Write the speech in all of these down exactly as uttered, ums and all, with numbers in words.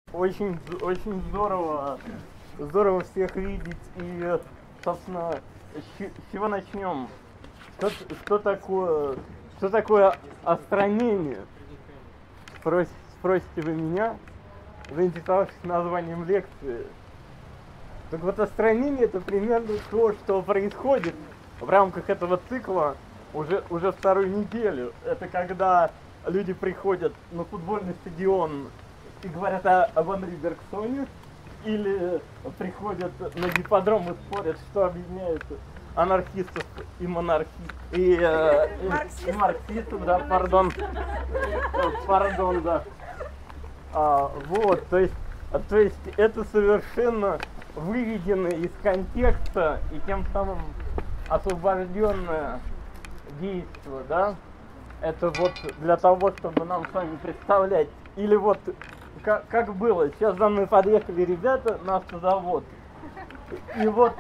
Очень, очень здорово, здорово всех видеть. И, собственно, с чего начнем? Что, что такое, что такое остранение? Спросите, спросите вы меня, заинтересовавшись названием лекции. Так вот, остранение — это примерно то, что происходит в рамках этого цикла уже, уже вторую неделю. Это когда люди приходят на футбольный стадион и говорят о, об Анри Бергсоне, или приходят на гипподром и спорят, что объединяет анархистов и монархистов, и, э, и, и марксистов, да, пардон, пардон, да. А, вот, то есть, то есть это совершенно выведенное из контекста и тем самым освобожденное действие, да. Это вот для того, чтобы нам с вами представлять. Или вот как, как было, сейчас за мной подъехали ребята на автозавод, и вот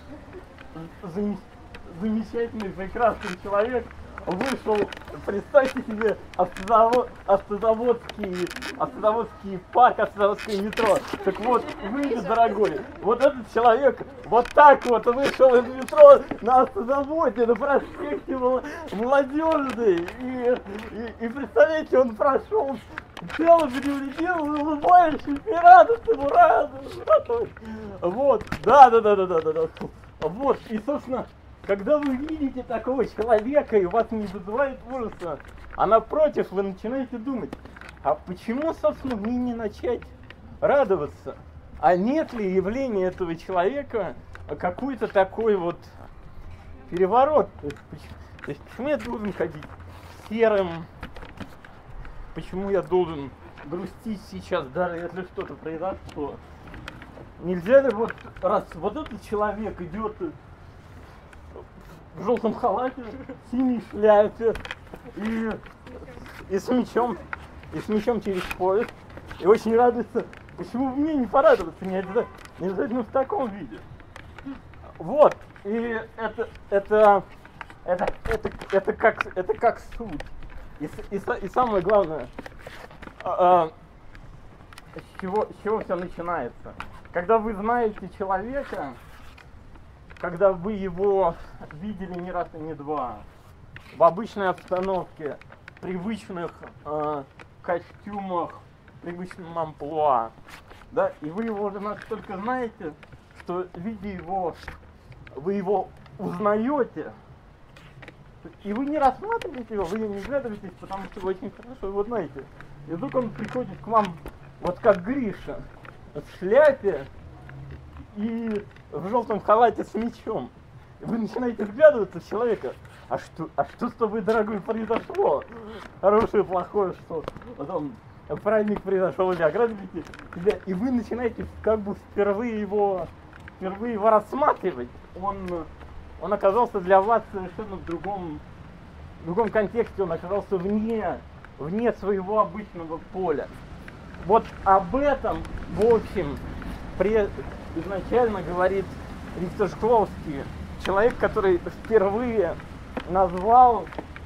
зам, замечательный, прекрасный человек вышел, представьте себе, автозавод, автозаводский, автозаводский парк, автозаводское метро. Так вот, вы, дорогой, вот этот человек вот так вот вышел из метро на автозаводе, на проспекте Молодежный, и, и, и представляете, он прошел целым невредимым, улыбающимся, радостным, ура! Вот, да, да, да, да, да, да, да. Вот, и, собственно, когда вы видите такого человека, и вас не вызывает ужаса, а напротив, вы начинаете думать, а почему, собственно, мне не начать радоваться? А нет ли явления этого человека какой-то такой вот переворот? То есть, почему, то есть, почему я должен ходить серым? Почему я должен грустить сейчас, даже если что-то произошло? Нельзя ли вот, раз вот этот человек идет в желтом халате, синей шляпе и, и с мечом, и с мечом через пояс, и очень радуется, почему бы мне не порадоваться, не обязательно, не обязательно в таком виде. Вот, и это, это, это, это, это, как, это как суть. И, и, и самое главное, а, а, с чего, с чего все начинается? Когда вы знаете человека, когда вы его видели не раз и не два, в обычной обстановке, привычных э, костюмах, привычном амплуа, да, и вы его уже настолько знаете, что, видя его, вы его узнаете, и вы не рассматриваете его, вы не глядываетесь, потому что вы очень хорошо его знаете. И вдруг он приходит к вам, вот как Гриша, в шляпе и в желтом халате с мечом. И вы начинаете вглядываться в человека. А что, а что с тобой, дорогой, произошло? Хорошее, плохое, что? Потом праздник произошел, или ограбили тебя. И вы начинаете как бы впервые его, впервые его рассматривать. Он, он оказался для вас совершенно в другом, в другом контексте. Он оказался вне, вне своего обычного поля. Вот об этом, в общем, при, изначально говорит Виктор Шкловский, человек, который впервые назвал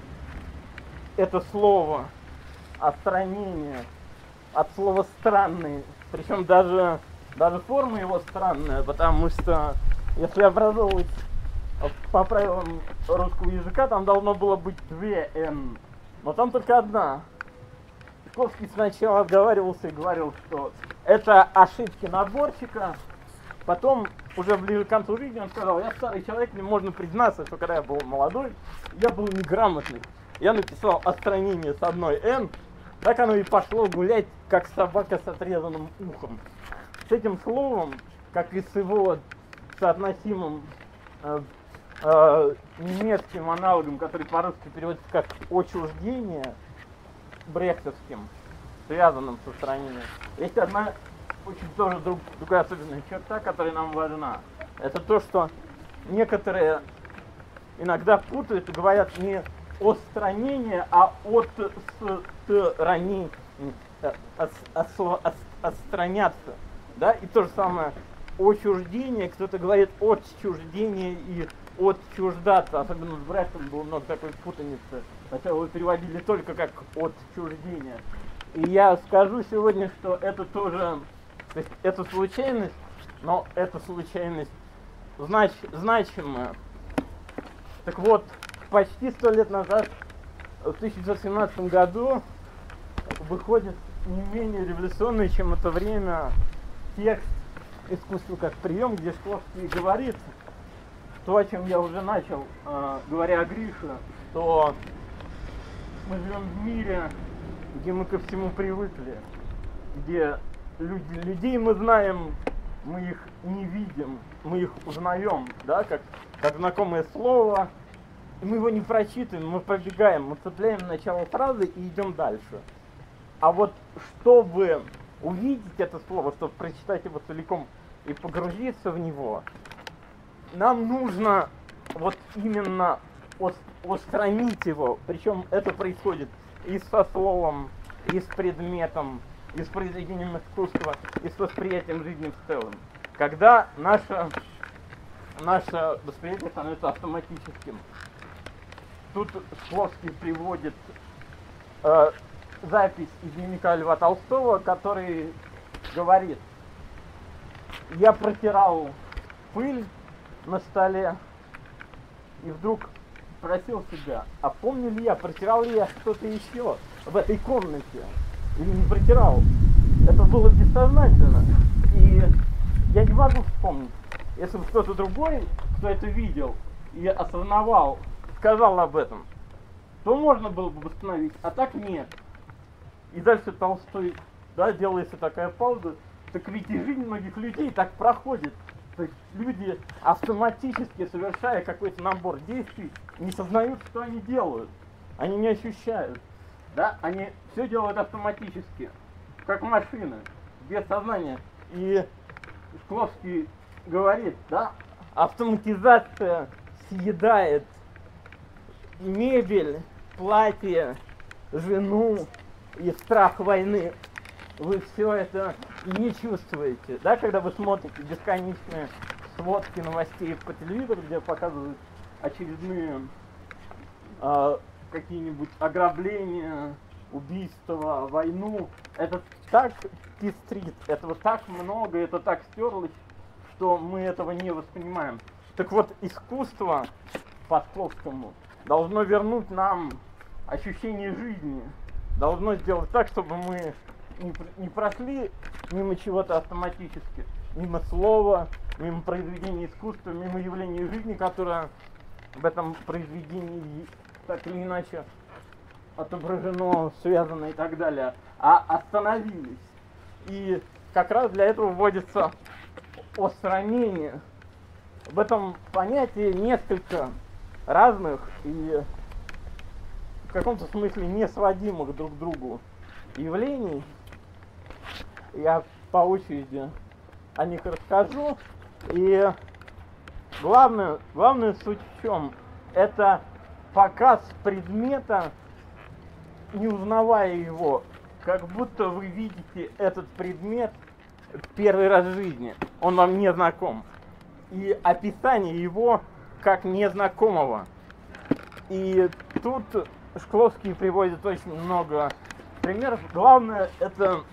это слово «остранение» от слова «странный». Причем даже, даже форма его странная, потому что если образовывать по правилам русского языка, там должно было быть две «н», но там только одна. Шкловский сначала отговаривался и говорил, что это ошибки наборщика. Потом, уже ближе к концу жизни, он сказал, я старый человек, мне можно признаться, что когда я был молодой, я был неграмотный. Я написал остранение с одной «н», так оно и пошло гулять, как собака с отрезанным ухом. С этим словом, как и с его соотносимым э, э, немецким аналогом, который по-русски переводится как «отчуждение», брехтовским, связанным с устранением, есть одна очень тоже друг, другая особенная черта, которая нам важна. Это то, что некоторые иногда путают и говорят не «отстранение», а «отстранение», «отстраняться». Да? И то же самое «отчуждение», кто-то говорит «отчуждение» и «отчуждаться». Особенно с Брехтом было много такой путаницы. Сначала его переводили только как «отчуждение». И я скажу сегодня, что это тоже, то есть это случайность, но эта случайность знач, значимая. Так вот, почти сто лет назад, в тысяча девятьсот семнадцатом году, выходит не менее революционный, чем это время, текст «Искусство как прием», где Шкловский говорит то, о чем я уже начал, э, говоря о Грише, что мы живем в мире, где мы ко всему привыкли, где люди, людей мы знаем, мы их не видим, мы их узнаем, да, как, как знакомое слово, и мы его не прочитываем, мы пробегаем, мы цепляем начало фразы и идем дальше. А вот чтобы увидеть это слово, чтобы прочитать его целиком и погрузиться в него, нам нужно вот именно устранить его, причем это происходит и со словом, и с предметом, и с произведением искусства, и с восприятием жизни в целом. Когда наше, наше восприятие становится автоматическим. Тут Шкловский приводит э, запись из дневника Льва Толстого, который говорит: я протирал пыль на столе и вдруг спросил себя, а помню ли я, протирал ли я что-то еще в этой комнате или не протирал. Это было бессознательно, и я не могу вспомнить. Если бы кто-то другой, кто это видел и осознавал, сказал об этом, то можно было бы восстановить, а так нет. И дальше Толстой, да, делается такая пауза, так ведь и жизнь многих людей так проходит. То есть люди, автоматически совершая какой-то набор действий, не сознают, что они делают. Они не ощущают. Да? Они все делают автоматически, как машины, без сознания. И Шкловский говорит, да, автоматизация съедает мебель, платье, жену и страх войны. Вы все это не чувствуете, да, когда вы смотрите бесконечные сводки новостей по телевизору, где показывают очередные э, какие-нибудь ограбления, убийства, войну. Это так пестрит, этого так много, это так стерлось, что мы этого не воспринимаем. Так вот, искусство по Шкловскому должно вернуть нам ощущение жизни, должно сделать так, чтобы мы не, не прошли мимо чего-то автоматически, мимо слова, мимо произведения искусства, мимо явления жизни, которое в этом произведении так или иначе отображено, связано и так далее, а остановились. И как раз для этого вводится остранение. В этом понятии несколько разных и в каком-то смысле несводимых друг к другу явлений. Я по очереди о них расскажу. И главное, главная суть в чем? Это показ предмета, не узнавая его, как будто вы видите этот предмет первый раз в жизни. Он вам не знаком. И описание его как незнакомого. И тут Шкловский приводит очень много примеров. Главное, это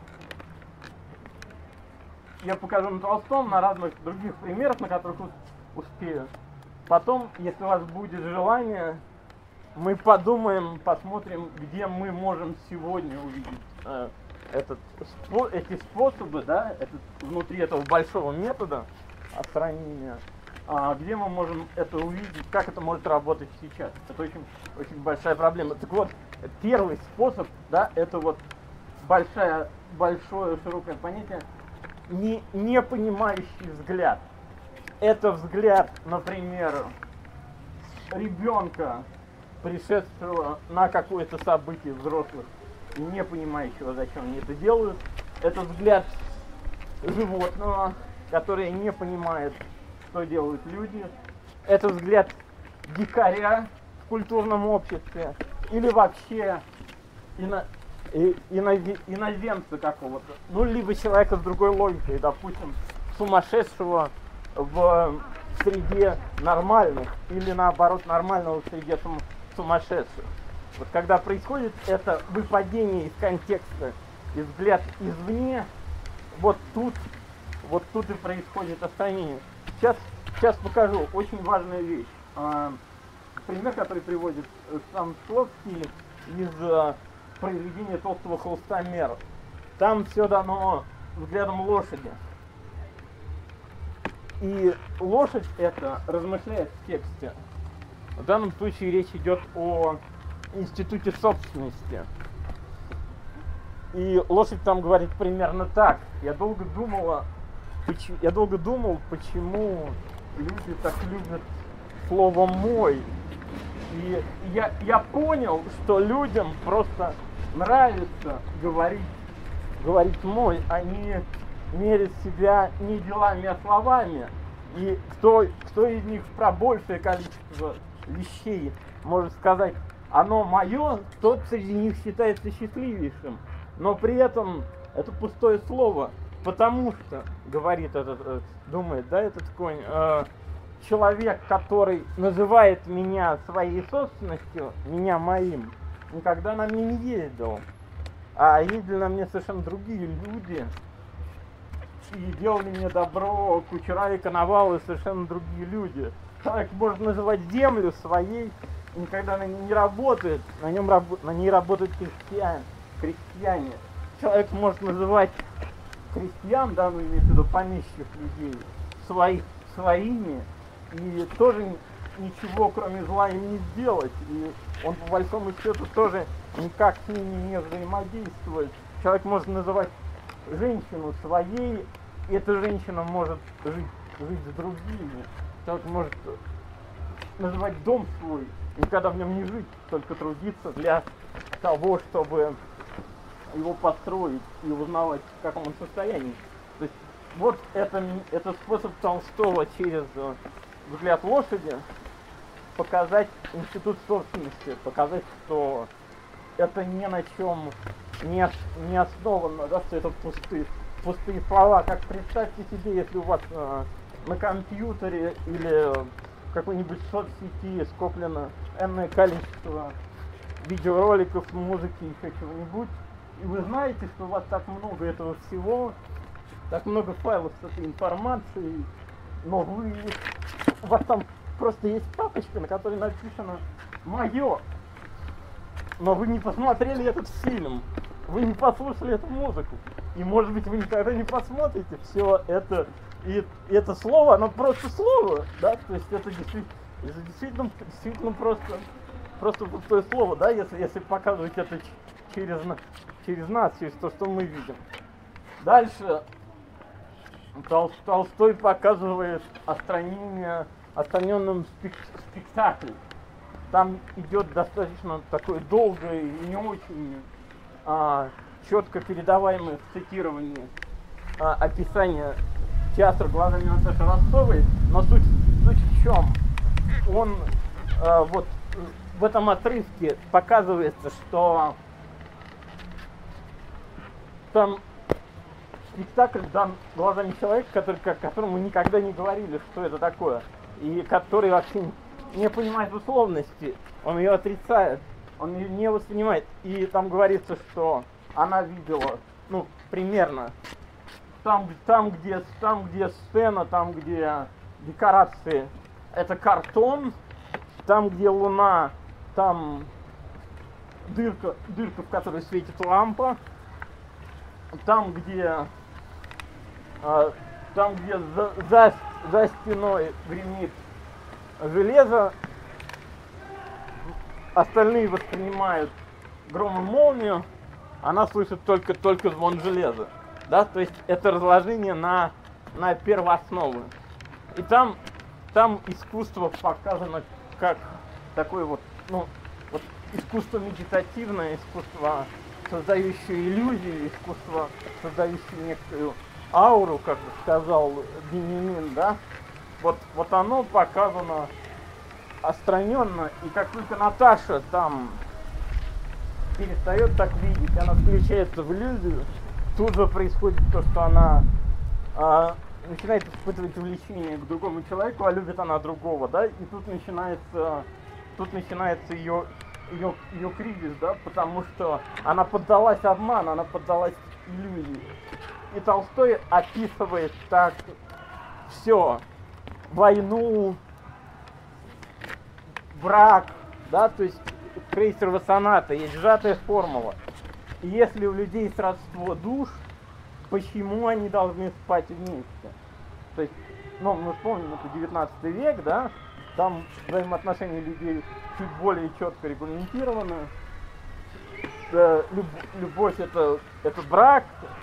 я покажу на Толстом, на разных других примерах, на которых успею. Потом, если у вас будет желание, мы подумаем, посмотрим, где мы можем сегодня увидеть э, этот, спо- эти способы, да, этот, внутри этого большого метода остранения, а, где мы можем это увидеть, как это может работать сейчас. Это очень, очень большая проблема. Так вот, первый способ, да, это вот большая, большое, широкое понятие, не, не понимающий взгляд. Это взгляд, например, ребенка, пришедшего на какое-то событие взрослых, не понимающего, зачем они это делают. Это взгляд животного, которое не понимает, что делают люди. Это взгляд дикаря в культурном обществе или вообще ино, и, инози, иноземца какого-то. Ну, либо человека с другой логикой, допустим, сумасшедшего в среде нормальных или наоборот нормального в среде сум, сумасшедших. Вот когда происходит это выпадение из контекста и взгляд извне, вот тут, вот тут и происходит отстранение. Сейчас, сейчас покажу очень важную вещь. А, пример, который приводит сам Словский из а, произведения Толстого «Холстомер». Там все дано взглядом лошади. И лошадь это размышляет в тексте. В данном случае речь идет о институте собственности. И лошадь там говорит примерно так. Я долго думала, почему, я долго думал, почему люди так любят слово «мой». И я, я понял, что людям просто нравится говорить, говорить «мой». Они мерят себя не делами, а словами. И кто, кто из них про большее количество вещей может сказать «оно мое», тот среди них считается счастливейшим. Но при этом это пустое слово, потому что, говорит этот, э, думает, да, этот конь, э, человек, который называет меня своей собственностью, меня моим, никогда на мне не ездил. А ездили на мне совершенно другие люди. И делали мне добро кучера и коновалы совершенно другие люди. Человек может называть землю своей, и никогда на ней не работает, на, нем, на ней работают крестьяне. крестьяне. Человек может называть крестьян, да, ну имеется в виду помещих людей, свои, своими, и тоже ничего кроме зла им не сделать. И он по большому счету тоже никак с ними не взаимодействует. Человек может называть женщину своей, и эта женщина может жить, жить с другими. Человек может называть дом свой, и никогда в нем не жить, только трудиться для того, чтобы его построить и узнавать, в каком он состоянии. То есть вот это, это способ Толстого через взгляд лошади показать институт собственности, показать, что это ни на чем не, не основано, да, что это пустые, пустые слова. Как представьте себе, если у вас э, на компьютере или в какой-нибудь соцсети скоплено энное количество видеороликов, музыки, еще чего-нибудь, и вы знаете, что у вас так много этого всего, так много файлов с этой информацией, но вы, у вас там просто есть папочка, на которой написано «Мое», но вы не посмотрели этот фильм, вы не послушали эту музыку, и, может быть, вы никогда не посмотрите все это, и, и это слово, оно просто слово, да, то есть это действительно, это действительно, действительно просто, просто пустое слово, да, если, если показывать это через, через нас, через то, что мы видим. Дальше Тол, Толстой показывает отстранение, отстраненным спек, спектаклем. Там идет достаточно такое долгое и не очень а, четко передаваемое в цитировании а, описание театра глазами Наташи Ростовой, но суть, суть в чем? Он а, вот в этом отрывке показывается, что там спектакль дан глазами человека, который, которому никогда не говорили, что это такое, и который вообще не понимает условности, он ее отрицает, он ее не воспринимает. И там говорится, что она видела, ну, примерно, там, там, где, там, где сцена, там, где декорации, это картон, там, где луна, там дырка, дырка, в которой светит лампа, там, где, а, там, где за, за, за стеной гремит железо, остальные воспринимают гром и молнию, она слышит только, только звон железа. Да? То есть это разложение на, на первоосновы. И там, там искусство показано как такое вот, ну, вот искусство медитативное, искусство, создающее иллюзии, искусство, создающее некую ауру, как бы сказал Бенемин, да? Вот, вот оно показано отстраненно, и как только Наташа там перестает так видеть, она включается в иллюзию, тут же происходит то, что она а, начинает испытывать влечение к другому человеку, а любит она другого, да, и тут начинается, тут начинается ее ее, ее кризис, да, потому что она поддалась обману, она поддалась иллюзии. И Толстой описывает так все: войну, брак, да, то есть крейсерова соната, есть сжатая формула. И если у людей сродство душ, почему они должны спать вместе? То есть, ну, мы вспомним, это девятнадцатый век, да, там взаимоотношения людей чуть более четко регламентированы. Э, люб, любовь это, это брак,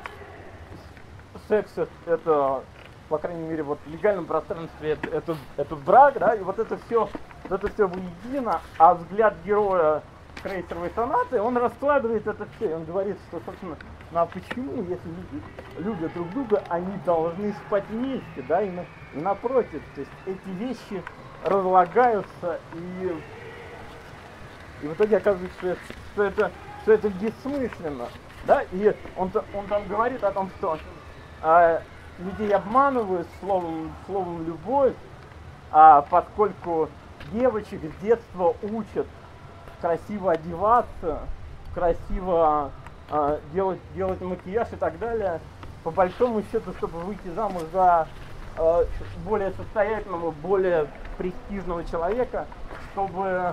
секс это, по крайней мере, вот в легальном пространстве это, это, это брак, да, и вот это все, вот это все воедино, а взгляд героя крейсеровой сонаты, он раскладывает это все, и он говорит, что, собственно, ну а почему, если люди любят друг друга, они должны спать вместе, да, и, на, и напротив, то есть эти вещи разлагаются, и, и в итоге оказывается, что это, что это, что это бессмысленно, да, и он, он там говорит о том, что а, людей обманывают словом, словом любовь, а поскольку девочек с детства учат красиво одеваться, красиво а, делать, делать макияж и так далее, по большому счету, чтобы выйти замуж за а, более состоятельного, более престижного человека, чтобы,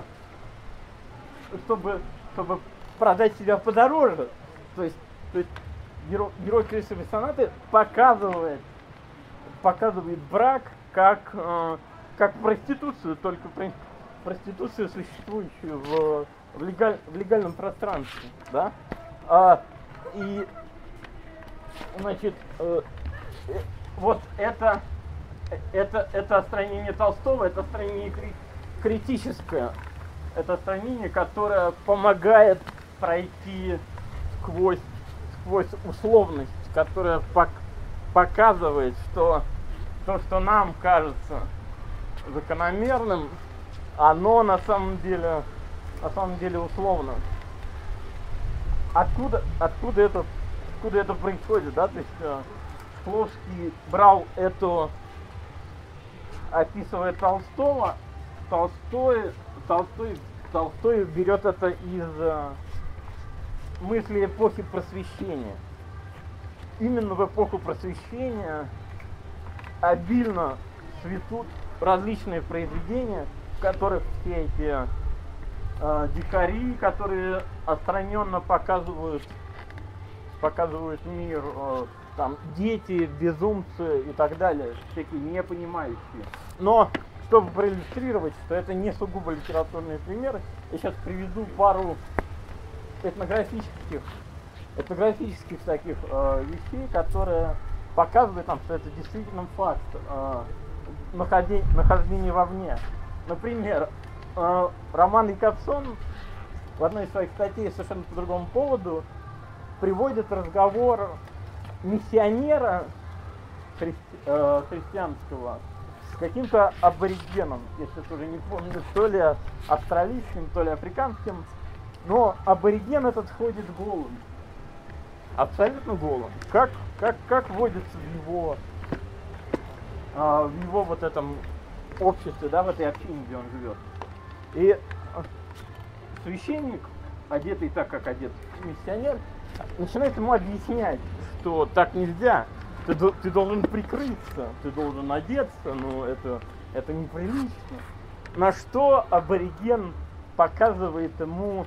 чтобы, чтобы продать себя подороже. То есть, то есть герой, герой крейсеровой сонаты показывает, показывает брак как, э, как проституцию, только проституцию, существующую в, в, легаль, в легальном пространстве, да? А, и, значит, э, э, вот это, это, это остранение Толстого, это остранение кри, критическое, это остранение, которое помогает пройти сквозь, сквозь условность, которая пок, показывает, что то, что нам кажется закономерным, оно на самом деле, на самом деле условно. Откуда, откуда это, откуда это происходит, да? То есть э, Шкловский брал эту, описывая Толстого, Толстой, Толстой, Толстой берет это из э, мысли эпохи Просвещения. Именно в эпоху Просвещения обильно цветут различные произведения, в которых все эти э, дикари, которые отстраненно показывают, показывают мир, э, там, дети, безумцы и так далее, всякие непонимающие. Но, чтобы проиллюстрировать, что это не сугубо литературные примеры, я сейчас приведу пару этнографических, этнографических таких э, вещей, которые показывают нам, что это действительно факт э, нахождения, нахождения вовне. Например, э, Роман Якобсон в одной из своих статей совершенно по другому поводу приводит разговор миссионера христи, э, христианского с каким-то аборигеном, если тоже не помню, то ли австралийским, то ли африканским, но абориген этот ходит голым, абсолютно голым, как, как, как водится в его, э, в его вот этом обществе, да, в этой общине, где он живет. И священник, одетый так, как одет миссионер, начинает ему объяснять, что так нельзя, ты, ты должен прикрыться, ты должен одеться, но это, это неприлично. На что абориген показывает ему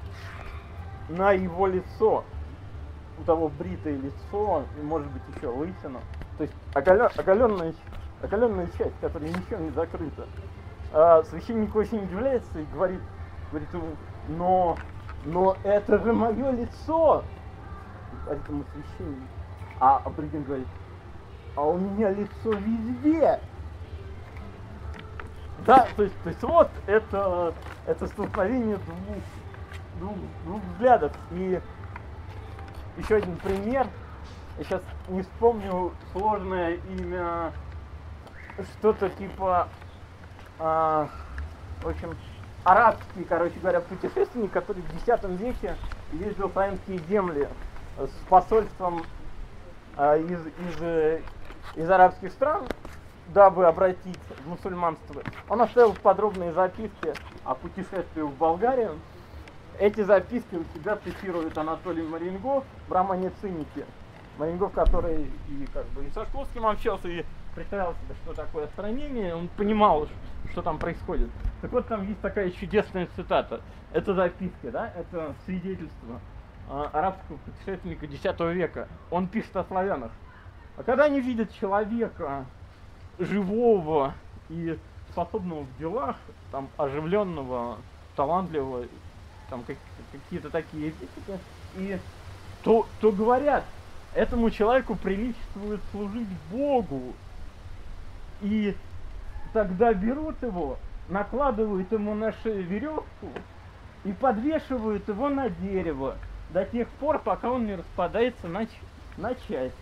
на его лицо, у того бритое лицо, и может быть еще лысина, то есть оголен, оголенная, оголенная часть, которая ничем не закрыта. А священник очень удивляется и говорит, говорит ему, но, но это же мое лицо, говорит ему священник. А абориген говорит, а у меня лицо везде. Да, то есть, то есть вот это, это столкновение двух, двух, двух взглядов. И еще один пример. Я сейчас не вспомню сложное имя, что-то типа, а, в общем, арабский, короче говоря, путешественник, который в десятом веке ездил в славянские земли с посольством а, из, из, из арабских стран, дабы обратить в мусульманство. Он оставил подробные записки о путешествии в Болгарию. эти записки у себя цитирует Анатолий Марингов в романе «Циники». Марингов, который и как бы и со Шкловским общался, и представлял себе, что такое остранение, он понимал, что там происходит. Так вот, там есть такая чудесная цитата. Это записки, да, это свидетельство э, арабского путешественника десятого века. Он пишет о славянах. А когда они видят человека живого и способного в делах, там, оживленного, талантливого, там, как, какие-то такие эпитеты, и то, то говорят, этому человеку приличествует служить Богу. И тогда берут его, накладывают ему на шею веревку и подвешивают его на дерево до тех пор, пока он не распадается на, на части.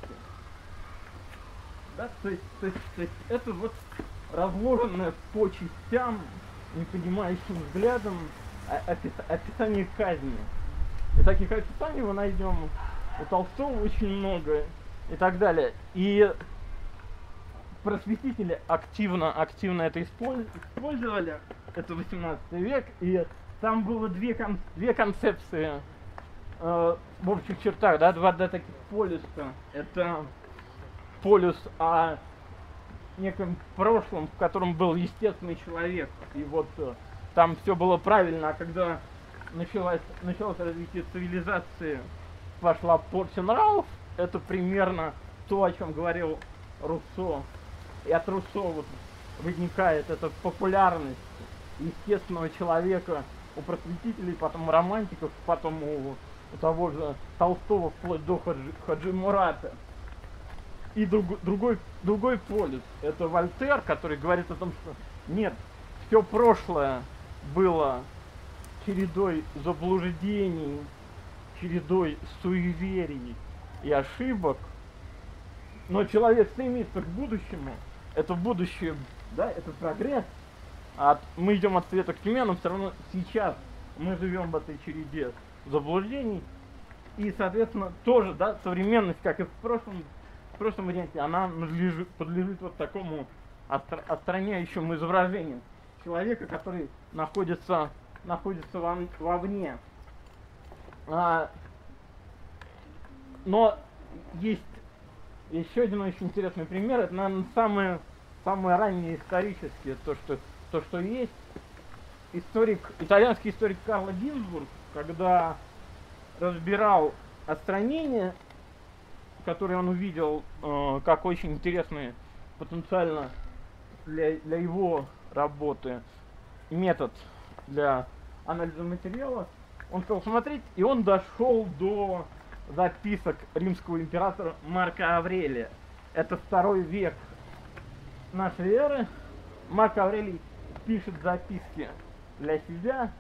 Да? То есть, то, есть, то есть это вот разложенное по частям, непонимающим взглядом опис, описание казни. И таких описаний мы найдем у Толстого очень много и так далее. И просветители активно, активно это использовали. Это восемнадцатый век, и там было две, кон, две концепции э, в общих чертах, да, два, два таких полюса. Это полюс о неком прошлом, в котором был естественный человек, и вот э, там все было правильно, а когда началось, началось развитие цивилизации, пошла порча нравов, это примерно то, о чем говорил Руссо. И от Руссо вот возникает эта популярность естественного человека у просветителей, потом у романтиков, потом у, у того же Толстого, вплоть до Хаджи, Хаджи Мурата. И друг, другой, другой полюс, это Вольтер, который говорит о том, что нет, все прошлое было чередой заблуждений, чередой суеверий и ошибок, но человек стремится к будущему, это будущее, да, это прогресс, а мы идем от света к тьме, но все равно сейчас мы живем в этой череде заблуждений, и, соответственно, тоже, да, современность, как и в прошлом, в прошлом варианте, она подлежит, подлежит вот такому отстра- отстраняющему изображению человека, который находится, находится во, вовне. А, но есть еще один очень интересный пример, это, наверное, самое, самое раннее историческое, то, что, то, что есть. Историк, итальянский историк Карло Гинзбург, когда разбирал остранение, который он увидел э, как очень интересный потенциально для, для его работы метод для анализа материала, он стал смотреть, и он дошел до записок римского императора Марка Аврелия. Это второй век нашей эры. Марк Аврелий пишет записки для себя,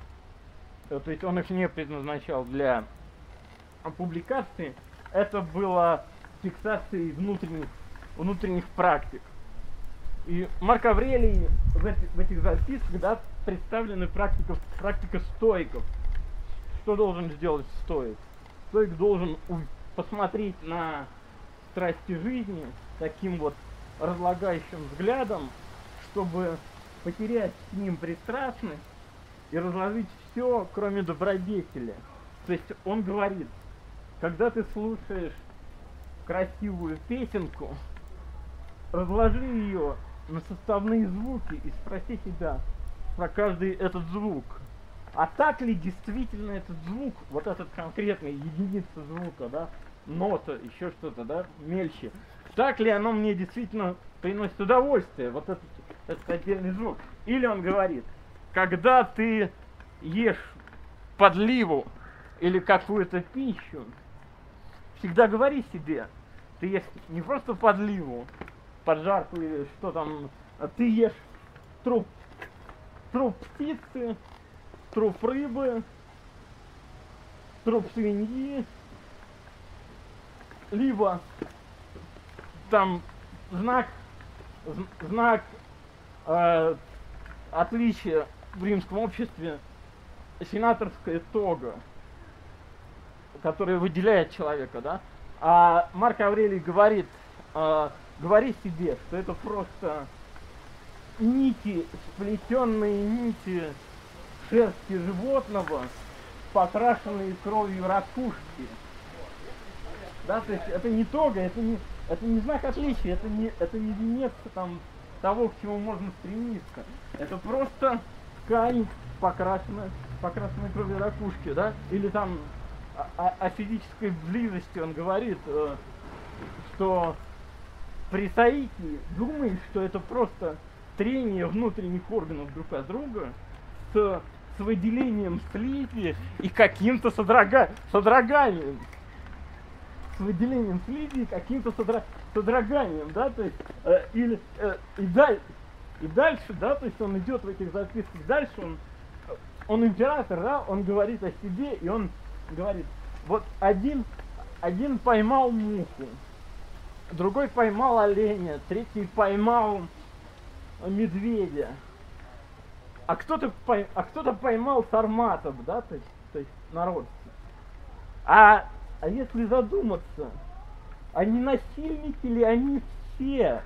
то есть он их не предназначал для публикации. Это было фиксацией внутренних, внутренних практик. И Марк Аврелий в, эти, в этих записках, да, представлена практика, практика стоиков. Что должен сделать стоик? Стоик должен посмотреть на страсти жизни таким вот разлагающим взглядом, чтобы потерять к ним пристрастность и разложить все, кроме добродетели. То есть он говорит, когда ты слушаешь красивую песенку, разложи ее на составные звуки и спроси себя про каждый этот звук. А так ли действительно этот звук, вот этот конкретный единица звука, да, нота, еще что-то, да, мельче, так ли оно мне действительно приносит удовольствие, вот этот, этот отдельный звук? Или он говорит, когда ты ешь подливу или какую-то пищу, всегда говори себе, ты ешь не просто подливу, поджарку или что там, а ты ешь труп, труп птицы, труп рыбы, труп свиньи, либо там знак, знак э, отличия в римском обществе сенаторская тога, которая выделяет человека, да. А Марк Аврелий говорит, э, говори себе, что это просто нити, сплетенные нити шерсти животного, покрашенные кровью ракушки. Да, то есть это не тога, это не, это не знак отличия, это не, это не венец там того, к чему можно стремиться. Это просто ткань, покрашенная, покрашенная кровью ракушки, да? Или там о, о, о физической близости он говорит, э, что при соитии думаешь, что это просто трение внутренних органов друг от друга с, с выделением слизи и каким-то содрога, содроганием. С выделением слизи и каким-то содро, содроганием, да, то есть, э, или, э, и, даль, и дальше, да, то есть он идет в этих записках, дальше он, он император, да, он говорит о себе, и он говорит, вот один, один поймал муху, другой поймал оленя, третий поймал медведя, а кто-то пой, а кто-то поймал сарматов, да, то есть, то есть народ. А, а если задуматься, а не насильники ли они все?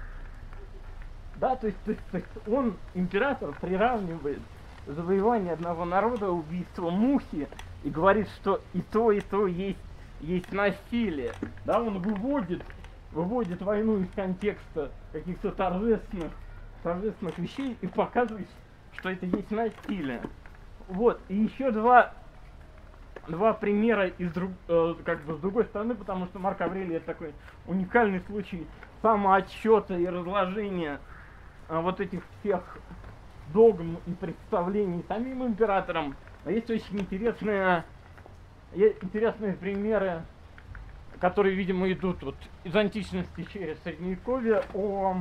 Да, то есть, то есть, то есть он, император, приравнивает завоевание одного народа, убийство мухи, и говорит, что и то, и то есть, есть насилие. Да, он выводит, выводит войну из контекста каких-то торжественных, торжественных вещей и показывает, что это есть насилие. Вот, и еще два, два примера из друг, э, как бы с другой стороны, потому что Марк Аврелий — это такой уникальный случай самоотчета и разложения э, вот этих всех догм и представлений самим императором. Но есть очень интересные, есть интересные примеры, которые, видимо, идут вот из античности через Средневековье, о,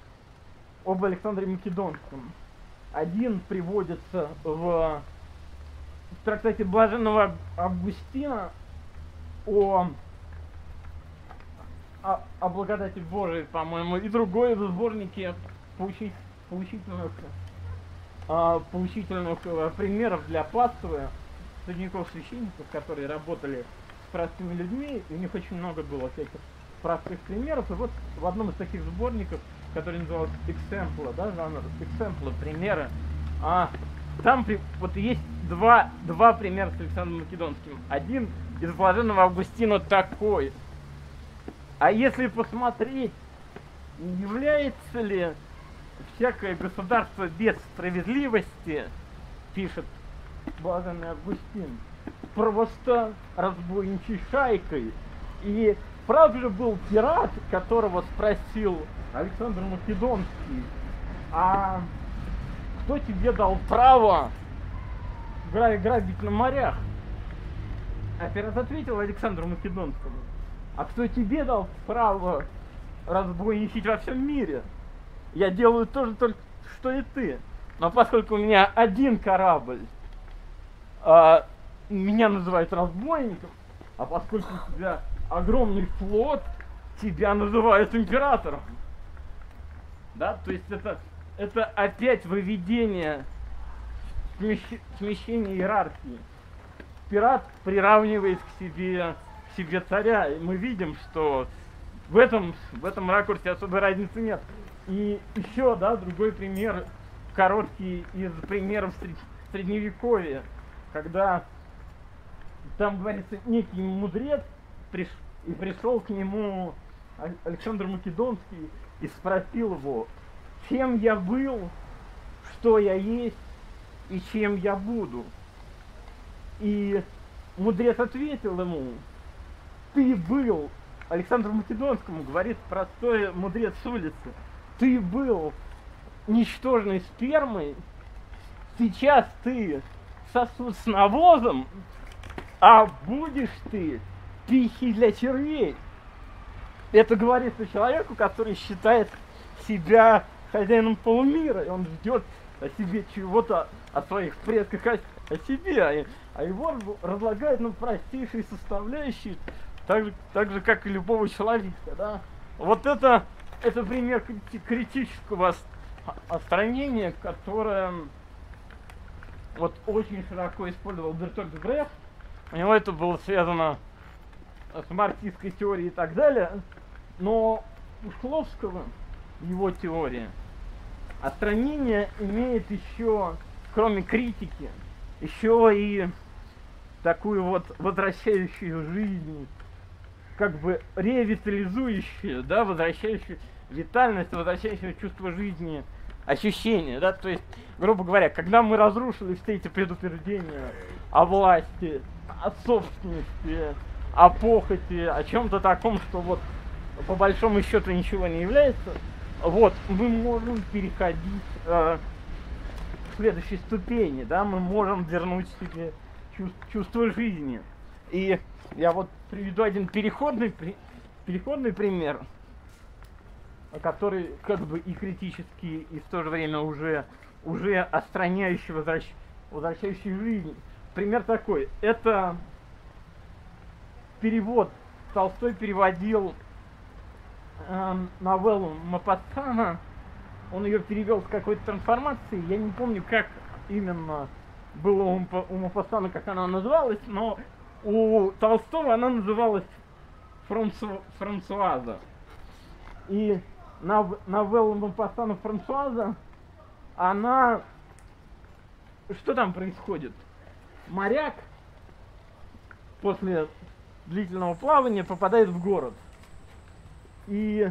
об Александре Македонском. Один приводится в, в трактате Блаженного Августина о, о, о благодати Божией, по-моему, и другой в сборнике поучить, поучительных, а, поучительных примеров для паствы средневековых священников, которые работали с простыми людьми, и у них очень много было всяких простых примеров. И вот в одном из таких сборников, который назывался «Эксемпла», да, жанр «Эксемпла», примеры, а там при, вот есть два, два примера с Александром Македонским. Один из Блаженного Августина такой. А если посмотреть, не является ли всякое государство без справедливости, пишет Блаженный Августин, просто разбойничей шайкой. И правда же был пират, которого спросил Александр Македонский, а кто тебе дал право грабить на морях? А пират ответил Александру Македонскому, а кто тебе дал право разбойничать во всем мире? Я делаю то же, только что и ты. Но поскольку у меня один корабль, а, меня называют разбойником, а поскольку у тебя огромный флот, тебя называют императором. Да, то есть это, это опять выведение, смещение иерархии. Пират приравнивает к себе, к себе царя, и мы видим, что в этом, в этом ракурсе особой разницы нет. И еще, да, другой пример, короткий из примеров сред, средневековья, когда там говорится, некий мудрец приш, и пришел к нему Александр Македонский и спросил его, чем я был, что я есть и чем я буду. И мудрец ответил ему, ты был, Александру Македонскому говорит простой мудрец с улицы, ты был ничтожной спермой, сейчас ты сосуд с навозом, а будешь ты пищей для червей. Это говорится человеку, который считает себя хозяином полумира, и он ждет о себе чего-то, о своих предках, о, о себе, а его разлагает на простейшие составляющие, так же, так же как и любого человека, да. Вот это, это пример критического отстранения, которое вот очень широко использовал Бертольд Брехт. У него это было связано с марксистской теорией и так далее, но у Шкловского, его теория, отстранение имеет еще, кроме критики, еще и такую вот возвращающую жизнь, как бы ревитализующую, да, возвращающую витальность, возвращающую чувство жизни, ощущение, да, то есть, грубо говоря, когда мы разрушили все эти предупреждения о власти, о собственности, о похоти, о чем-то таком, что вот по большому счету ничего не является, вот, мы можем переходить э, к следующей ступени, да, мы можем вернуть себе чувство, чувство жизни. И я вот приведу один переходный, переходный пример, который как бы и критический, и в то же время уже, уже отстраняющий, возвращ, возвращающий жизнь. Пример такой. Это перевод. Толстой переводил э, новеллу Мопассана. Он ее перевел с какой-то трансформацией. Я не помню, как именно было у Мопассана, как она называлась, но у Толстого она называлась Франсу, Франсуаза. И новелла Мопассана Франсуаза, она... Что там происходит? Моряк после длительного плавания попадает в город. И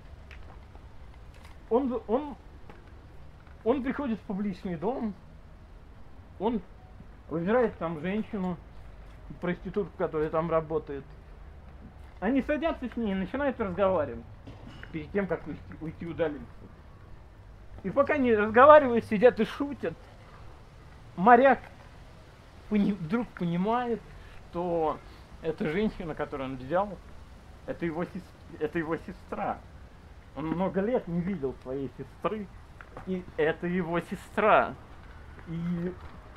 он, он, он приходит в публичный дом, он выбирает там женщину, проститутку, которая там работает. Они садятся с ней и начинают разговаривать перед тем, как уйти, уйти удалиться. И пока они разговаривают, сидят и шутят, моряк пони, вдруг понимает, что эта женщина, которую он взял, это его, это его сестра. Он много лет не видел своей сестры, и это его сестра. И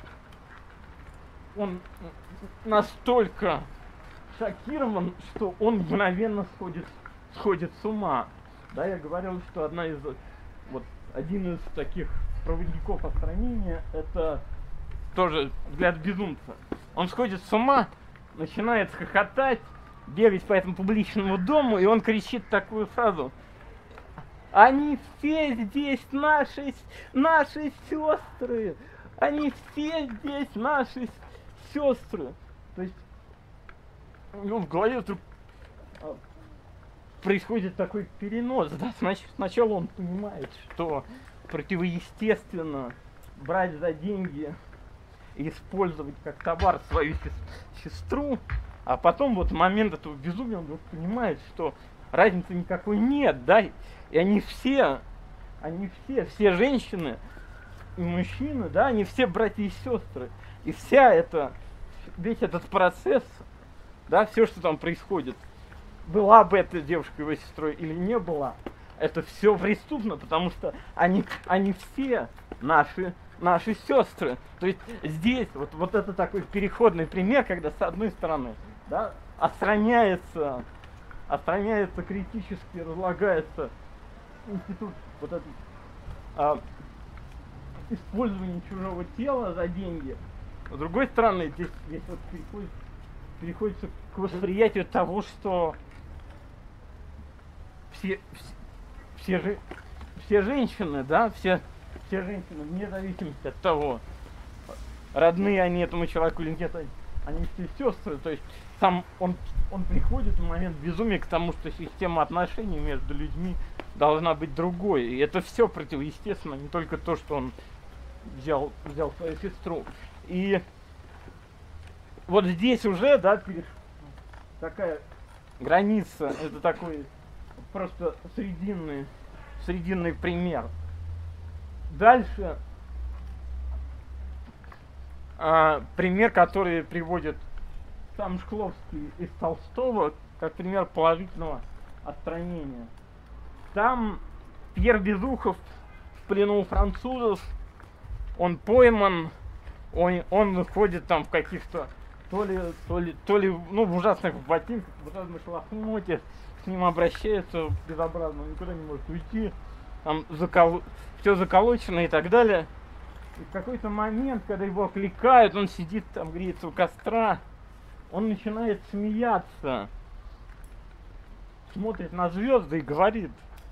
он настолько шокирован, что он мгновенно сходит, сходит с ума. Да, я говорил, что одна из, вот, один из таких проводников отстранения — это тоже взгляд безумца. Он сходит с ума, начинает хохотать, бегать по этому публичному дому, и он кричит такую фразу: «Они все здесь наши, наши сестры! Они все здесь наши сестры!» То есть у него в голове вдруг происходит такой перенос. Да? Сначала он понимает, что противоестественно брать за деньги и использовать как товар свою сестру, а потом вот в момент этого безумия он вдруг понимает, что разницы никакой нет, да, и они все, они все, все женщины и мужчины, да, они все братья и сестры, и вся эта, весь этот процесс, да, все, что там происходит, была бы эта девушка его сестрой или не была, это все преступно, потому что они, они все наши, наши сестры. То есть здесь вот, вот это такой переходный пример, когда с одной стороны, да, отстраняется, отстраняется критически, разлагается институт вот этот, а, использования чужого тела за деньги. С другой стороны, здесь, здесь вот переходит, переходится к восприятию того, что все, все, все, же, все женщины, да, все, все женщины, вне зависимости от того, родные они этому человеку или нет, они все сестры. То есть сам он, он приходит в момент безумия к тому, что система отношений между людьми должна быть другой. И это все противоестественно, не только то, что он взял, взял свою сестру. И вот здесь уже, да, такая граница, это такой просто срединный, срединный пример. Дальше а, пример, который приводит сам Шкловский из Толстого, как пример положительного отстранения. Там Пьер Безухов в плену у французов, он пойман, он, он выходит там в каких-то то ли, то ли, то ли, ну, в ужасных ботинках, в ужасных лохмотьях, с ним обращаются безобразно, он никуда не может уйти, там закол... все заколочено и так далее. И в какой-то момент, когда его окликают, он сидит там, греется у костра, он начинает смеяться, смотрит на звезды и говорит: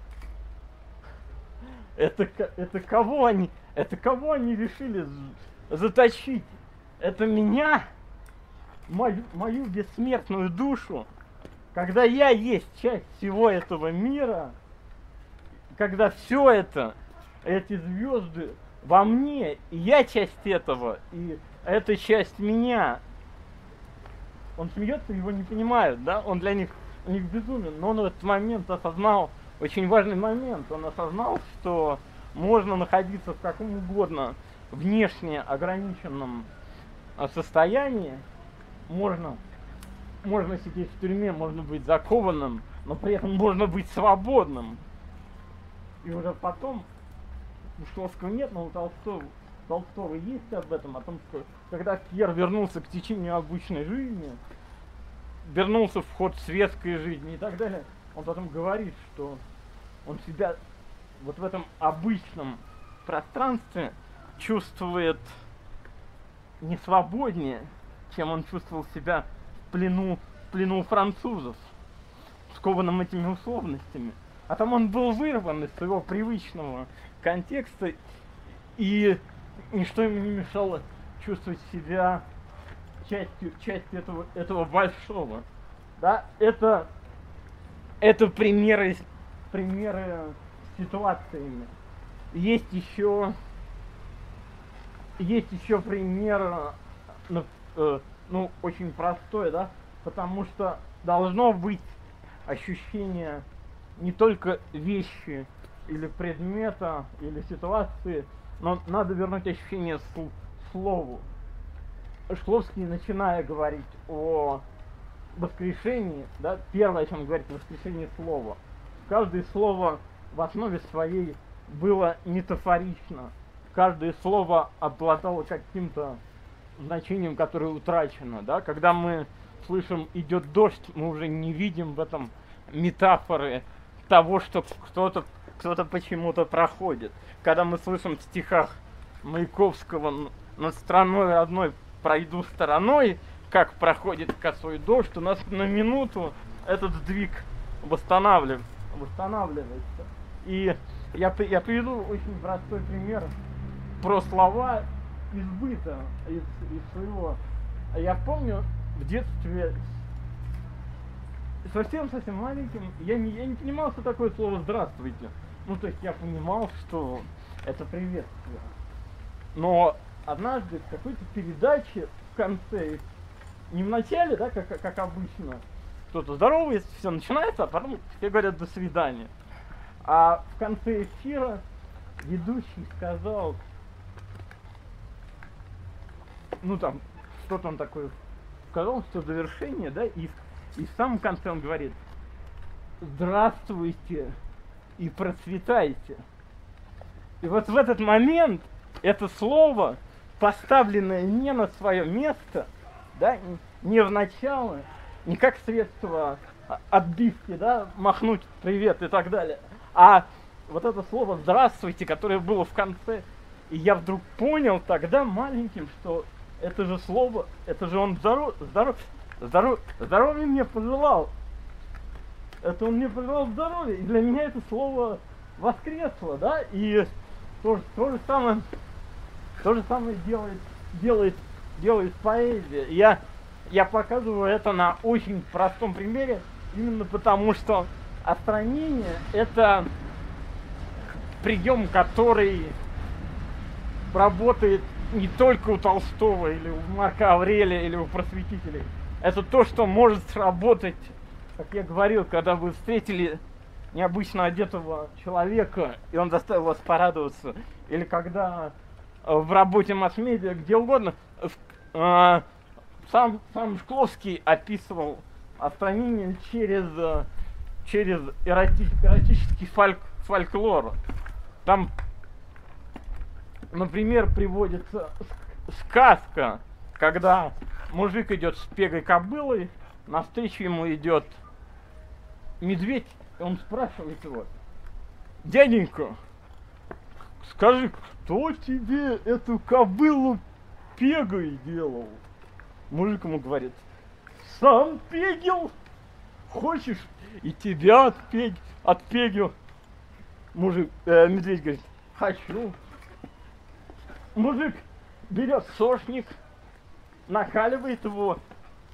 это, это кого они, это кого они решили заточить? Это меня мою, мою бессмертную душу, когда я есть часть всего этого мира, когда все это, эти звезды во мне, и я часть этого, и эта часть меня. Он смеется, его не понимают, да? Он для них, у них безумен, но он в этот момент осознал очень важный момент. Он осознал, что можно находиться в каком угодно внешне ограниченном состоянии, можно, можно сидеть в тюрьме, можно быть закованным, но при этом можно быть свободным. И уже потом, у Шкловского нет, но у Толстого, Толстого есть об этом, о том, что когда Пьер вернулся к течению обычной жизни, вернулся в ход светской жизни и так далее, он потом говорит, что он себя вот в этом обычном пространстве чувствует не свободнее, чем он чувствовал себя в плену, в плену французов, скованным этими условностями. А там он был вырван из своего привычного контекста, и ничто ему не мешало чувствовать себя частью, частью этого, этого большого. Да? Это, это примеры, примеры ситуациями. Есть еще, есть еще пример, ну, э, ну, очень простой, да, потому что должно быть ощущение не только вещи или предмета, или ситуации, но надо вернуть ощущение сл- слову. Шкловский, начиная говорить о воскрешении, да, первое, о чем говорит, воскрешение слова. Каждое слово в основе своей было метафорично. Каждое слово обладало каким-то значением, которое утрачено. Да? Когда мы слышим «идет дождь», мы уже не видим в этом метафоры того, что кто-то кто-то почему-то проходит. Когда мы слышим в стихах Маяковского «над страной родной пройду стороной», как проходит косой дождь, у нас на минуту этот сдвиг восстанавливается. восстанавливается. И я, я приведу очень простой пример про слова из быта, из, из своего. Я помню в детстве, совсем-совсем маленьким, я не, я не понимал, что такое слово «здравствуйте». Ну, то есть я понимал, что это приветствие. Но однажды в какой-то передаче в конце, не в начале, да, как, как обычно, кто-то здоровается, все начинается, а потом все говорят «до свидания». А в конце эфира ведущий сказал, ну там, что там такое, сказал, что завершение, да, и, и в самом конце он говорит: «Здравствуйте и процветайте». И вот в этот момент это слово, поставленное не на свое место, да, не в начало, не как средство отбивки, да, махнуть привет и так далее, а вот это слово «здравствуйте», которое было в конце, и я вдруг понял тогда маленьким, что это же слово, это же он здоров, здоров, здоров, здоровья мне пожелал. Это он мне пожелал здоровья, и для меня это слово воскресло, да, и то, то же самое, то же самое делает, делает, делает поэзия. Я, я показываю это на очень простом примере, именно потому что остранение — это прием, который работает не только у Толстого или у Марка Аврелия или у просветителей. Это то, что может сработать, как я говорил, когда вы встретили необычно одетого человека, и он заставил вас порадоваться, или когда в работе масс-медиа, где угодно, э, сам, сам Шкловский описывал остранение через, через эроти, эротический фольк, фольклор. Там, например, приводится сказка, когда мужик идет с пегой кобылой, навстречу ему идет медведь, и он спрашивает его: «Дяденька, скажи, кто тебе эту кобылу пегой делал?» Мужик ему говорит: «Сам пегил. Хочешь, и тебя отпег, отпегю?» Мужик, э, медведь говорит: «Хочу». Мужик берет сошник, накаливает его,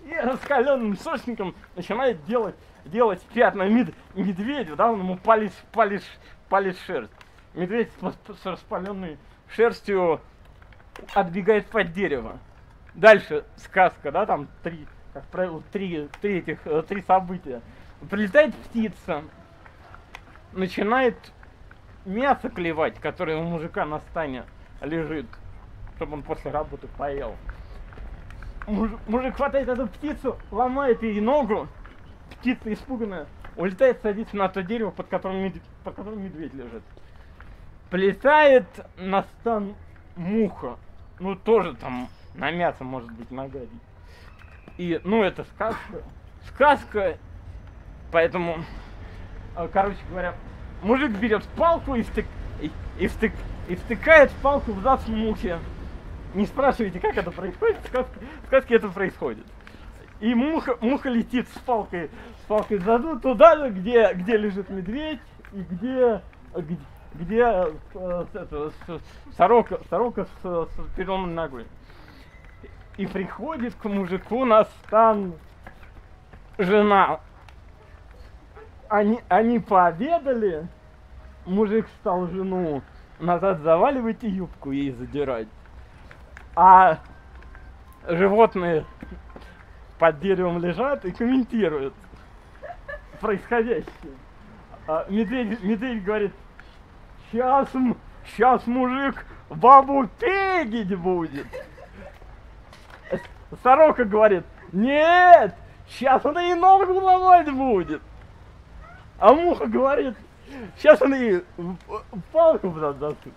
и раскаленным источником начинает делать, делать пятна мед, медведю, да, он ему палит, палит, палит шерсть. Медведь с, с распаленной шерстью отбегает под дерево. Дальше сказка, да, там три, как правило, три, три этих, три события. Прилетает птица, начинает мясо клевать, которое у мужика на стане лежит, чтобы он после работы поел. Муж, мужик хватает эту птицу, ломает ей ногу, птица испуганная улетает, садится на то дерево, под которым медведь, под которым медведь лежит. Прилетает на стан муха, ну тоже там на мясо может быть нагадить. И, ну это сказка, сказка, поэтому, короче говоря, мужик берет палку и, втык, и, и, втык, и втыкает палку в зад мухи. Не спрашивайте, как это происходит, в сказке, в сказке это происходит. И муха, муха летит с палкой, с палкой в заду туда же, где, где лежит медведь, и где, где, где э, это, сорока, сорока с, с переломанной ногой. И приходит к мужику на стан жена. Они, они пообедали, мужик стал жену назад заваливать и юбку ей задирать. А животные под деревом лежат и комментируют происходящее. А медведь, медведь говорит, сейчас, сейчас мужик бабу пегить будет. Сорока говорит, нет, сейчас он ей ногу ломать будет. А муха говорит, сейчас он ей палку засунет.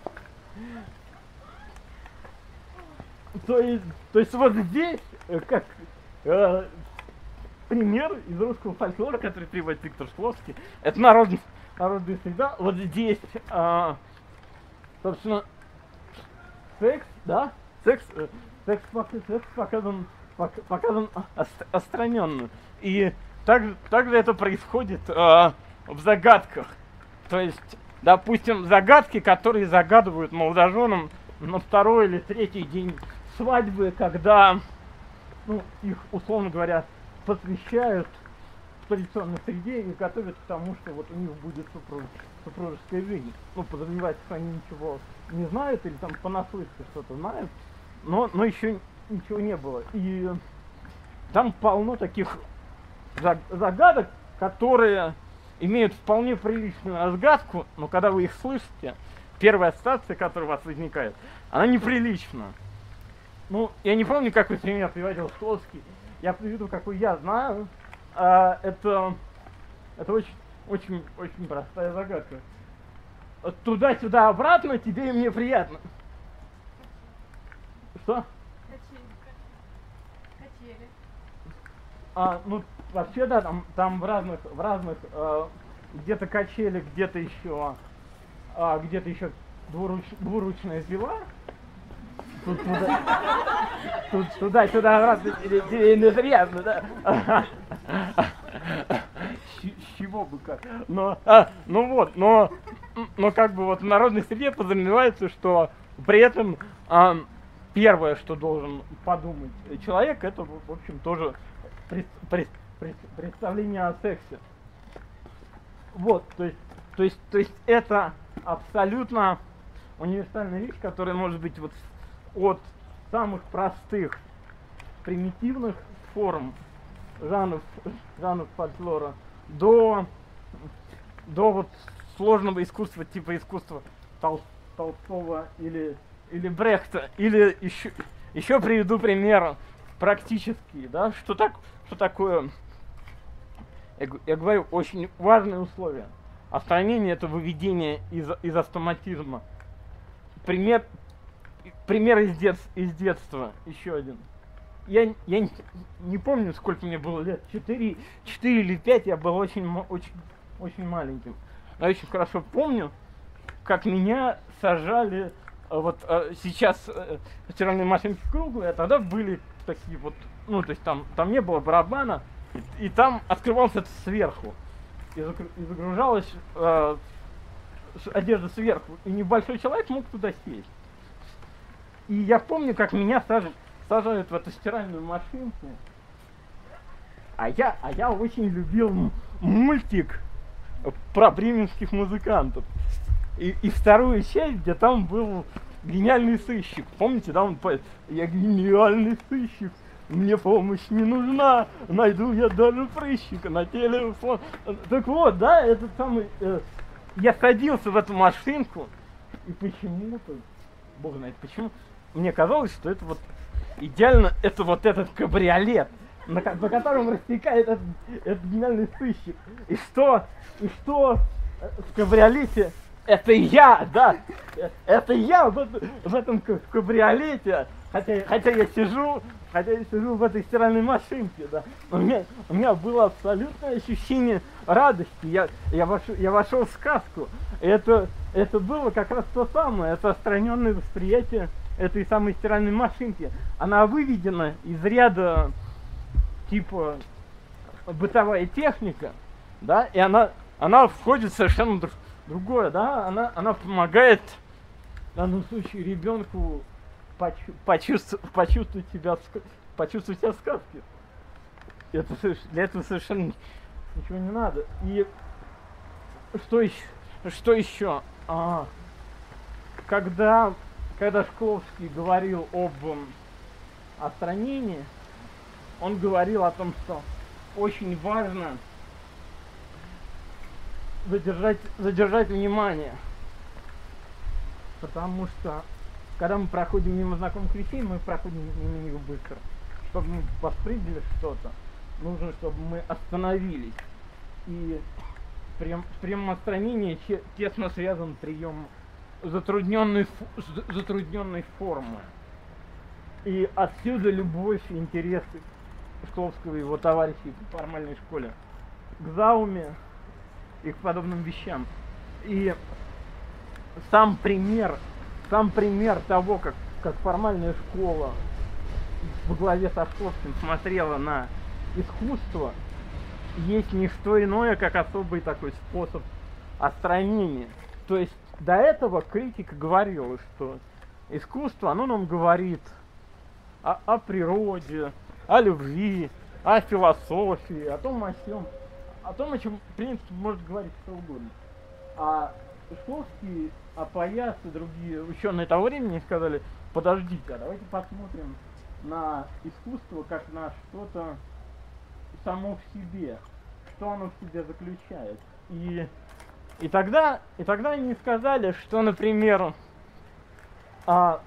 То есть, то есть вот здесь, как э, пример из русского фольклора, который приводит Виктор Шкловский, это народная, народная среда. Вот здесь, э, собственно, секс, да, секс, э, секс, секс показан, показан отстраненно. И также, также это происходит э, в загадках. То есть, допустим, загадки, которые загадывают молодоженам на второй или третий день свадьбы, когда, ну, их, условно говоря, посвящают в традиционной среде и готовят к тому, что вот у них будет супруж, супружеская жизнь. Ну, подразумевается, что они ничего не знают или там понаслышке что-то знают, но, но еще ничего не было. И там полно таких загадок, которые имеют вполне приличную разгадку, но когда вы их слышите, первая ассоциация, которая у вас возникает, она неприлична. Ну, я не помню, какой пример приводил Шкловский. Я приведу, какой я знаю. А, это это очень, очень, очень простая загадка. Туда-сюда, обратно, тебе и мне приятно. Что? Качели. А, ну, вообще, да, там, там в разных, в разных, э, где-то качели, где-то еще, а, где-то еще двуруч, двуручная зила. Тут туда, тут туда, сюда, обратно, тебе не приятно, да? С чего бы как? Но, а, ну вот, но, но как бы вот в народной среде подразумевается, что при этом а, первое, что должен подумать человек, это, в общем, тоже пред, пред, пред, представление о сексе. Вот, то есть, то есть, то есть это абсолютно универсальная вещь, которая может быть вот от самых простых, примитивных форм жанров, жанров фольклора до, до вот сложного искусства, типа искусства Тол, Толстого или, или Брехта. Или еще, еще приведу пример практический, да, что, так, что такое, я, я говорю, очень важное условие. Отстранение — это выведение из, из автоматизма. Пример, пример из, дет, из детства, еще один. Я, я не, не помню, сколько мне было лет, четыре, четыре или пять, я был очень, очень, очень маленьким. Но я очень хорошо помню, как меня сажали, вот сейчас стиральные машинки круглые, а тогда были такие вот, ну то есть там, там не было барабана, и, и там открывался это сверху, и, и загружалась э, одежда сверху, и небольшой человек мог туда сесть. И я помню, как меня сажают, сажают в эту стиральную машинку, А я, а я очень любил мультик про бременских музыкантов. И, и вторую часть, где там был гениальный сыщик. Помните, да, он поет: я гениальный сыщик, мне помощь не нужна, найду я даже прыщика на телефон. Так вот, да, этот самый... Э, я садился в эту машинку, и почему-то, бог знает почему, мне казалось, что это вот идеально, это вот этот кабриолет, на, на котором растекает этот, этот гениальный сыщик. И что, и что в кабриолете? Это я, да, это я в, в этом кабриолете, хотя, хотя я сижу, хотя я сижу в этой стиральной машинке, да. У меня, у меня было абсолютное ощущение радости. Я, я, вошел, я вошел в сказку. И это, это было как раз то самое, это отстраненное восприятие этой самой стиральной машинки. Она выведена из ряда типа бытовая техника, да, и она, она входит совершенно в другое, да, она, она помогает в данном случае ребенку почу, почувствовать, почувствовать себя, почувствовать себя в сказке. Это, для этого совершенно ничего не надо. И что еще? Что еще? А, когда, когда Шкловский говорил об отстранении, он говорил о том, что очень важно задержать, задержать внимание. Потому что, когда мы проходим мимо знакомых вещей, мы проходим мимо них быстро. Чтобы мы восприняли что-то, нужно, чтобы мы остановились. И прием, с приемом отстранения тесно связан прием затрудненной, затрудненной формы. И отсюда любовь и интересы Шкловского и его товарищей по формальной школе к зауме и к подобным вещам. И сам пример, сам пример того, как, как формальная школа во главе со Шкловским смотрела на искусство, есть не что иное, как особый такой способ отстранения. То есть до этого критика говорила, что искусство, оно нам говорит о, о природе, о любви, о философии, о том, о сём, о том, о чем, в принципе, может говорить кто угодно. А Шкловский, Апояс и другие ученые того времени сказали: подождите, а давайте посмотрим на искусство как на что-то само в себе, что оно в себе заключает. И, и, тогда, и тогда они сказали, что, например, а,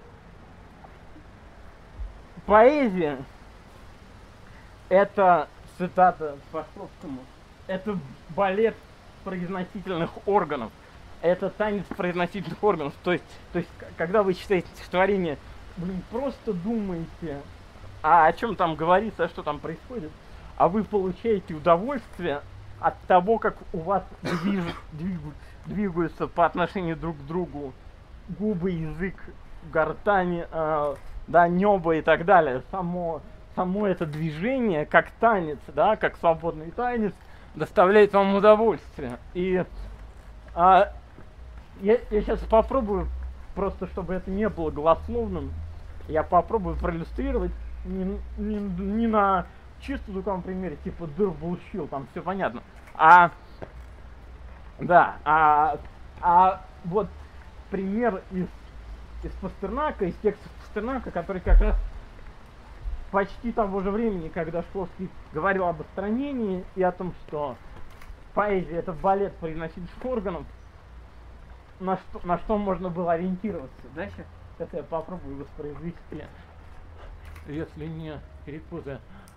поэзия — это, цитата по Шкловскому, это балет произносительных органов, это танец произносительных органов. То есть, то есть когда вы читаете стихотворение, вы не просто думаете, а о чем там говорится, а что там происходит, а вы получаете удовольствие от того, как у вас движ, двигают, двигаются по отношению друг к другу губы, язык, гортань, э, да, небо и так далее. Само, само это движение, как танец, да, как свободный танец, доставляет вам удовольствие. И а, я, я сейчас попробую, просто чтобы это не было голословным, я попробую проиллюстрировать не, не, не на чисто таком примере, типа дыр булщил, там все понятно. А, да, а, а вот пример из, из Пастернака, из текстов Пастернака, который как раз почти того же времени, когда Шкловский говорил об отстранении и о том, что поэзия — это балет произносительных органов, на что, на что можно было ориентироваться. Да, сейчас, сейчас я попробую воспроизвести, если не перепутаю.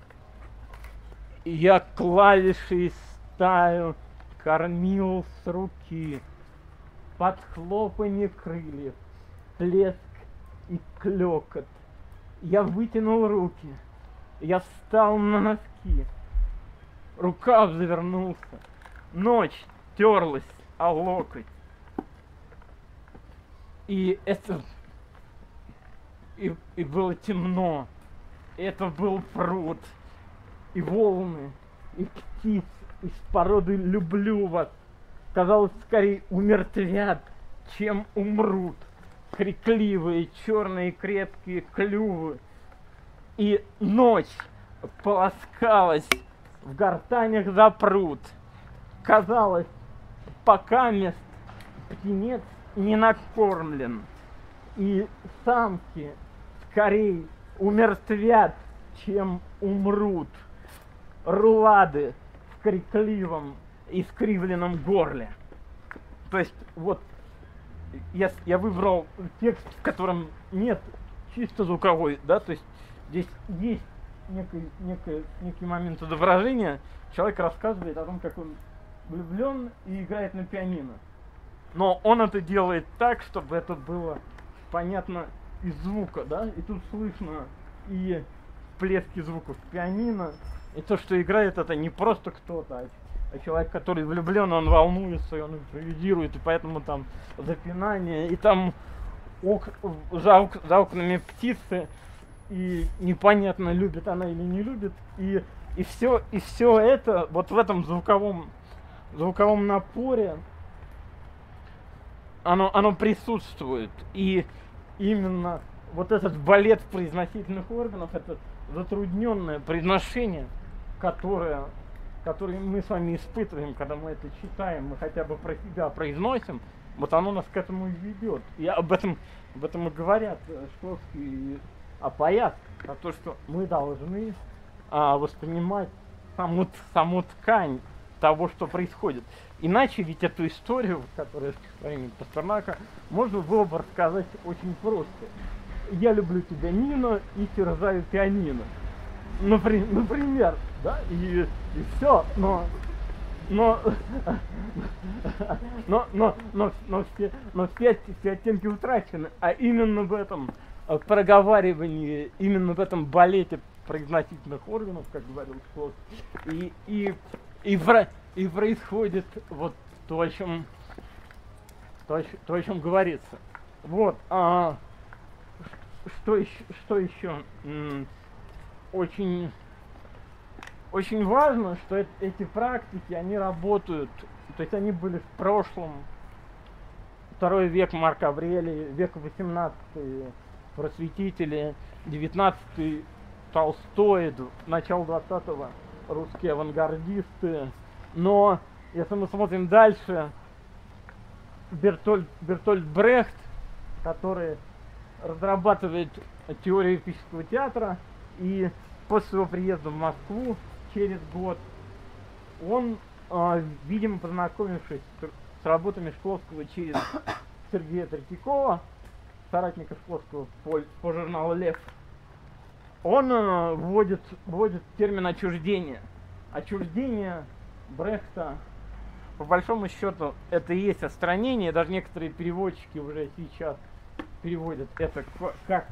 Я клавишей стаю кормил с руки, под хлопанье крыльев, плеск и клёкот. Я вытянул руки, я встал на носки, рукав завернулся, ночь терлась о локоть. И это... И, и было темно, это был пруд, и волны, и птиц из породы «люблю вас», казалось, скорее умертвят, чем умрут. Крикливые, черные, крепкие клювы. И ночь полоскалась, в гортанях запрут. Казалось, пока мест птенец не накормлен, и самки скорей умертвят, чем умрут. Рулады в крикливом, искривленном горле. То есть, вот, я, я выбрал текст, в котором нет чисто звуковой, да, то есть здесь есть некий, некий, некий момент изображения. Человек рассказывает о том, как он влюблен и играет на пианино. Но он это делает так, чтобы это было понятно из звука, да, и тут слышно и всплески звуков пианино, и то, что играет, это не просто кто-то, а, а человек, который влюблен, он волнуется, и он импровизирует, и поэтому там запинание, и там ок, за, ок, за окнами птицы, и непонятно, любит она или не любит, и, и все, и все это вот в этом звуковом, звуковом напоре оно, оно присутствует, и именно вот этот балет произносительных органов, это затрудненное произношение, которое, которое мы с вами испытываем, когда мы это читаем, мы хотя бы про себя произносим, вот оно нас к этому и ведет. И об этом, об этом и говорят Шкловский и Апоят, про то, что мы должны а, воспринимать саму, саму ткань того, что происходит. Иначе ведь эту историю, которая в стихотворении Пастернака, можно было бы рассказать очень просто. Я люблю тебя, Нина, и терзаю пианино. Например, например, да, и, и все, но, но, но, но, но, но, все, но все, все оттенки утрачены, а именно в этом проговаривании, именно в этом балете произносительных органов, как говорил Шкловский, и, и, и, про, и происходит вот то, о чем, то, то, о чем говорится. Вот, а, что еще, что еще? Очень, очень важно, что это, эти практики, они работают, то есть они были в прошлом. Второй век Марк Аврелий, век восемнадцатый просветители, девятнадцатый Толстой, начало двадцатого русские авангардисты. Но если мы смотрим дальше, Бертольд, Бертольд Брехт, который разрабатывает теорию эпического театра, и после своего приезда в Москву через год он, э, видимо, познакомившись с работами Шкловского через Сергея Третьякова, соратника Шкловского по, по журналу «Лев», он э, вводит, вводит термин отчуждения. Отчуждение Брехта, по большому счету, это и есть отстранение. Даже некоторые переводчики уже сейчас переводят это как,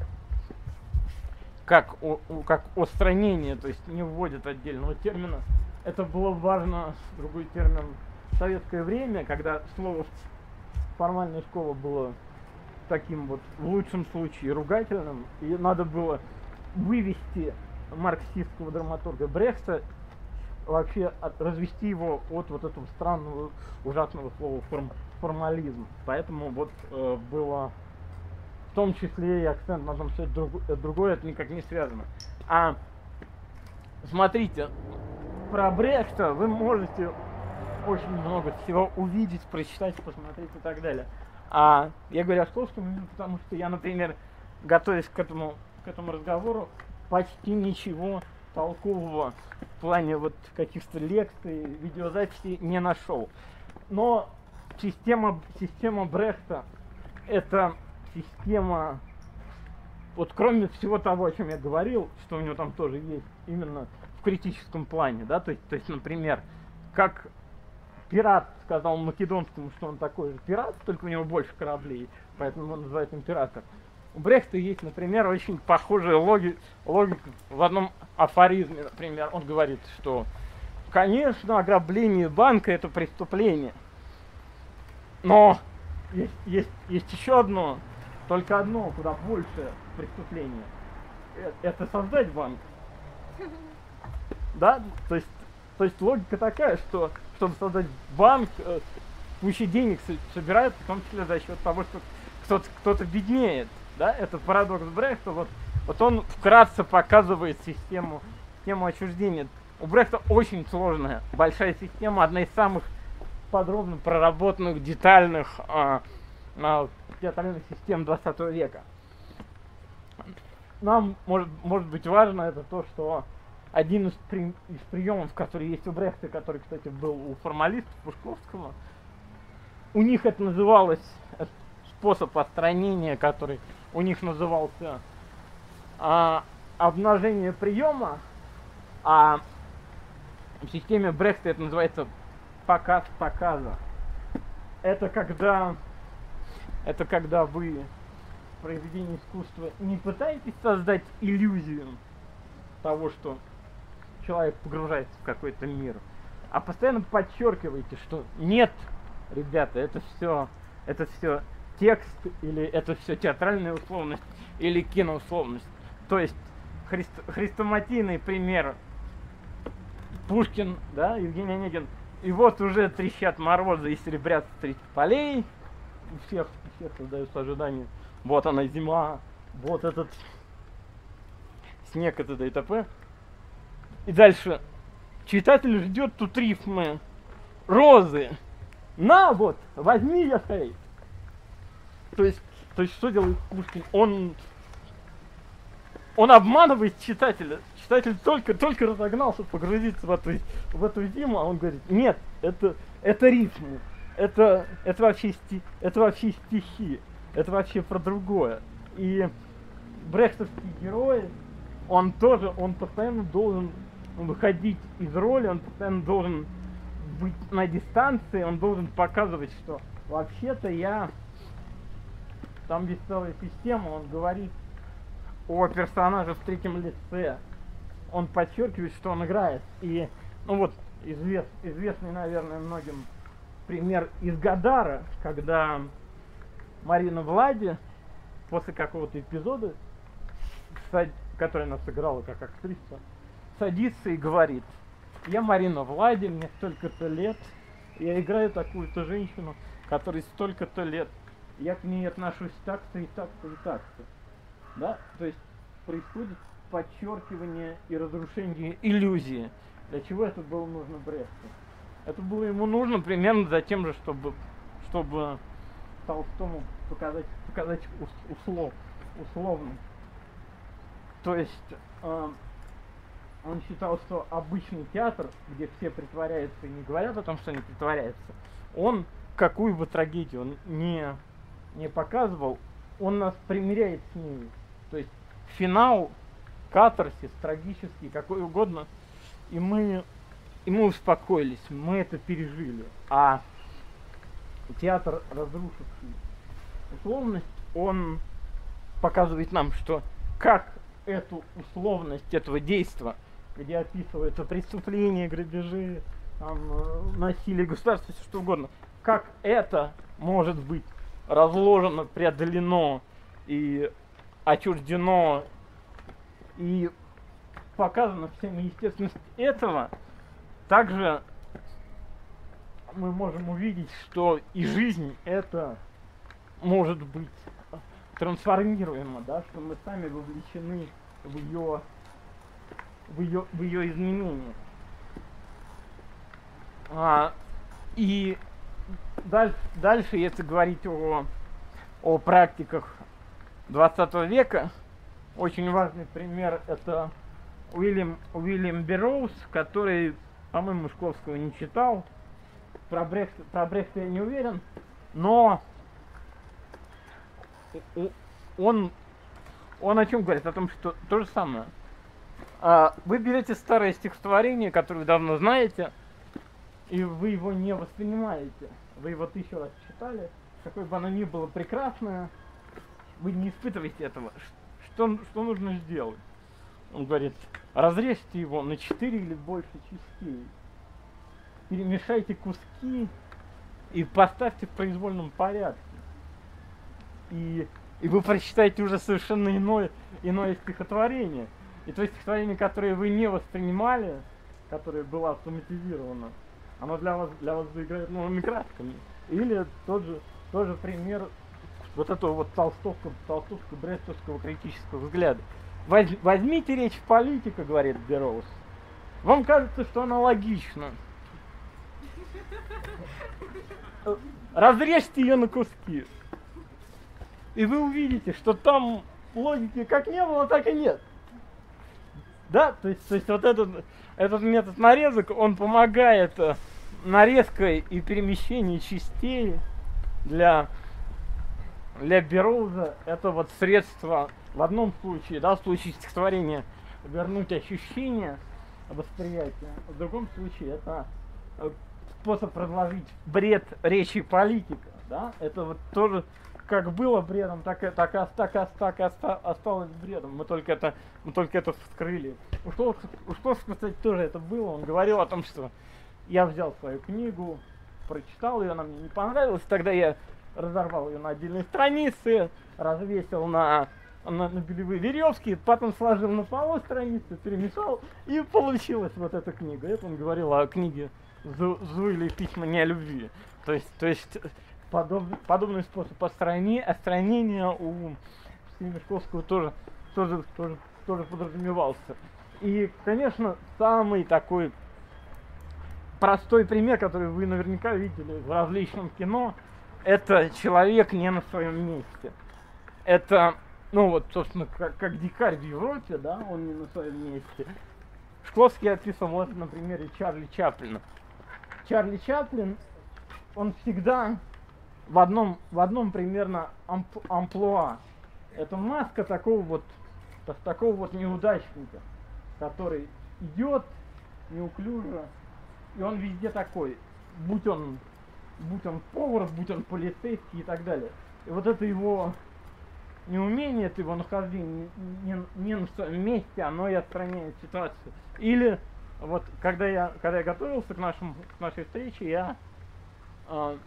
как, о, как отстранение, то есть не вводят отдельного термина. Это было важно, другой термин, в советское время, когда слово формальная школа было таким вот, в лучшем случае, ругательным, и надо было вывести марксистского драматурга Брехта, вообще от, развести его от вот этого странного, ужасного слова форм, формализм. Поэтому вот э, было в том числе и акцент на том, что это, друг, это другое, это никак не связано. А смотрите, про Брехта вы можете очень много всего увидеть, прочитать, посмотреть и так далее. А я говорю о Шкловском, потому что я, например, готовясь к этому, к этому разговору, почти ничего толкового в плане вот каких-то лекций, видеозаписей не нашел. Но система, система Брехта — это система, вот кроме всего того, о чем я говорил, что у него там тоже есть именно в критическом плане, да, то есть, то есть, например, как пират сказал Македонскому, что он такой же пират, только у него больше кораблей, поэтому он называется император. У Брехта есть, например, очень похожая логи, логика в одном афоризме, например, он говорит, что, конечно, ограбление банка — это преступление, но есть, есть, есть еще одно, только одно, куда больше преступление. Это создать банк. Да? То есть, то есть логика такая, что чтобы создать банк, куча денег собирается, в том числе за счет того, что кто-то, кто-то беднеет. Да? Это парадокс Брехта. Вот, вот он вкратце показывает систему, система отчуждения. У Брехта очень сложная, большая система, одна из самых подробно проработанных, детальных а, а, театральных систем двадцатого века. Нам может, может быть важно это то, что один из, при, из приемов, который есть у Брехта, который, кстати, был у формалистов Пушковского, у них это называлось, способ отстранения, который у них назывался а, обнажение приема, а в системе Брехта это называется показ показа. Это когда, это когда вы в произведении искусства не пытаетесь создать иллюзию того, что человек погружается в какой-то мир, а постоянно подчеркиваете, что нет, ребята, это все, это все текст, или это все театральная условность, или киноусловность. То есть христ, хрестоматийный пример Пушкин, да, Евгений Онегин, и вот уже трещат морозы и серебрят средь полей, у всех, у всех создаются ожидания, вот она зима, вот этот снег, это и т.п. И дальше читатель ждет тут рифмы розы. На вот, возьми, я хей. То есть, то есть что делает Пушкин? Он, он обманывает читателя. Читатель только, только разогнался погрузиться в эту, в эту зиму, а он говорит, нет, это, это рифмы, это, это, вообще сти, это вообще стихи, это вообще про другое. И брехтовский герой, он тоже, он постоянно должен выходить из роли, он постоянно должен быть на дистанции, он должен показывать, что вообще-то я... Там есть целая система, он говорит о персонаже в третьем лице. Он подчеркивает, что он играет. И, ну вот, извест, известный, наверное, многим пример из Годара, когда Марина Влади после какого-то эпизода, который она сыграла как актриса, садится и говорит: я Марина Влади, мне столько-то лет, я играю такую-то женщину, которой столько-то лет. Я к ней отношусь так-то и так-то и так-то. Да? То есть происходит подчеркивание и разрушение иллюзии. Для чего это было нужно Брехту? Это было ему нужно примерно за тем же, чтобы, чтобы Толстому показать, показать услов, условно. То есть э, он считал, что обычный театр, где все притворяются и не говорят о том, что они притворяются, он какую бы трагедию он не, не показывал, он нас примиряет с ними. То есть финал, катарсис, трагический, какой угодно, и мы, и мы успокоились, мы это пережили. А театр, разрушивший условность, он показывает нам, что как эту условность этого действа, где описывается преступления, грабежи, там, насилие государства, все что угодно, как это может быть разложено, преодолено и отчуждено и показано всем естественность этого, также мы можем увидеть, что и жизнь это может быть трансформируемо, да, что мы сами вовлечены в ее, в ее, в ее изменение. А, и дальше, дальше, если говорить о, о практиках двадцатого века, очень важный пример это Уильям, Уильям Берроуз, который, по-моему, Шкловского не читал. Про Брехта, про Брехта я не уверен, но он, он о чем говорит? О том, что то же самое. Вы берете старое стихотворение, которое вы давно знаете, и вы его не воспринимаете. Вы его тысячу раз читали, какое бы оно ни было прекрасное, вы не испытываете этого. Что, что нужно сделать? Он говорит: разрежьте его на четыре или больше частей, перемешайте куски и поставьте в произвольном порядке. И, и вы прочитаете уже совершенно иное, иное стихотворение. И то стихотворение, которое вы не воспринимали, которое было автоматизировано, оно для вас, для вас заиграет новыми красками. Или тот же, тот же пример вот этого вот толстовского, толстовского брестовского критического взгляда. Воз, возьмите речь политика, говорит Берроуз. Вам кажется, что она логична. Разрежьте ее на куски. И вы увидите, что там логики как не было, так и нет. Да, то есть, то есть вот этот, этот метод нарезок, он помогает нарезкой и перемещению частей для, для Берроуза. Это вот средство в одном случае, да, в случае стихотворения вернуть ощущение восприятия, в другом случае это способ разложить бред речи политика, да, это вот тоже как было бредом, так и так, так, так, так осталось бредом. Мы только это, мы только это вскрыли. У Шкловского, кстати, тоже это было. Он говорил о том, что я взял свою книгу, прочитал ее, она мне не понравилась, тогда я разорвал ее на отдельные страницы, развесил на, на, на белевые веревки, потом сложил на полу страницы, перемешал, и получилась вот эта книга. Это он говорил о книге «Зуили письма не о любви». То есть, то есть подоб, подобный способ остранения у Шкловского тоже, тоже, тоже, тоже подразумевался. И, конечно, самый такой простой пример, который вы наверняка видели в различном кино, это человек не на своем месте. Это, ну вот, собственно, как, как дикарь в Европе, да, он не на своем месте. Шкловский описывал вот на примере Чарли Чаплина. Чарли Чаплин, он всегда в одном, в одном примерно амплуа. Это маска такого вот, такого вот неудачника, который идет неуклюже, и он везде такой, будь он, будь он повар, будь он полицейский и так далее. И вот это его неумение, это его нахождение не, не, не на своем месте, оно и отстраняет ситуацию. Или вот когда я, когда я готовился к, нашему, к нашей встрече, я, э,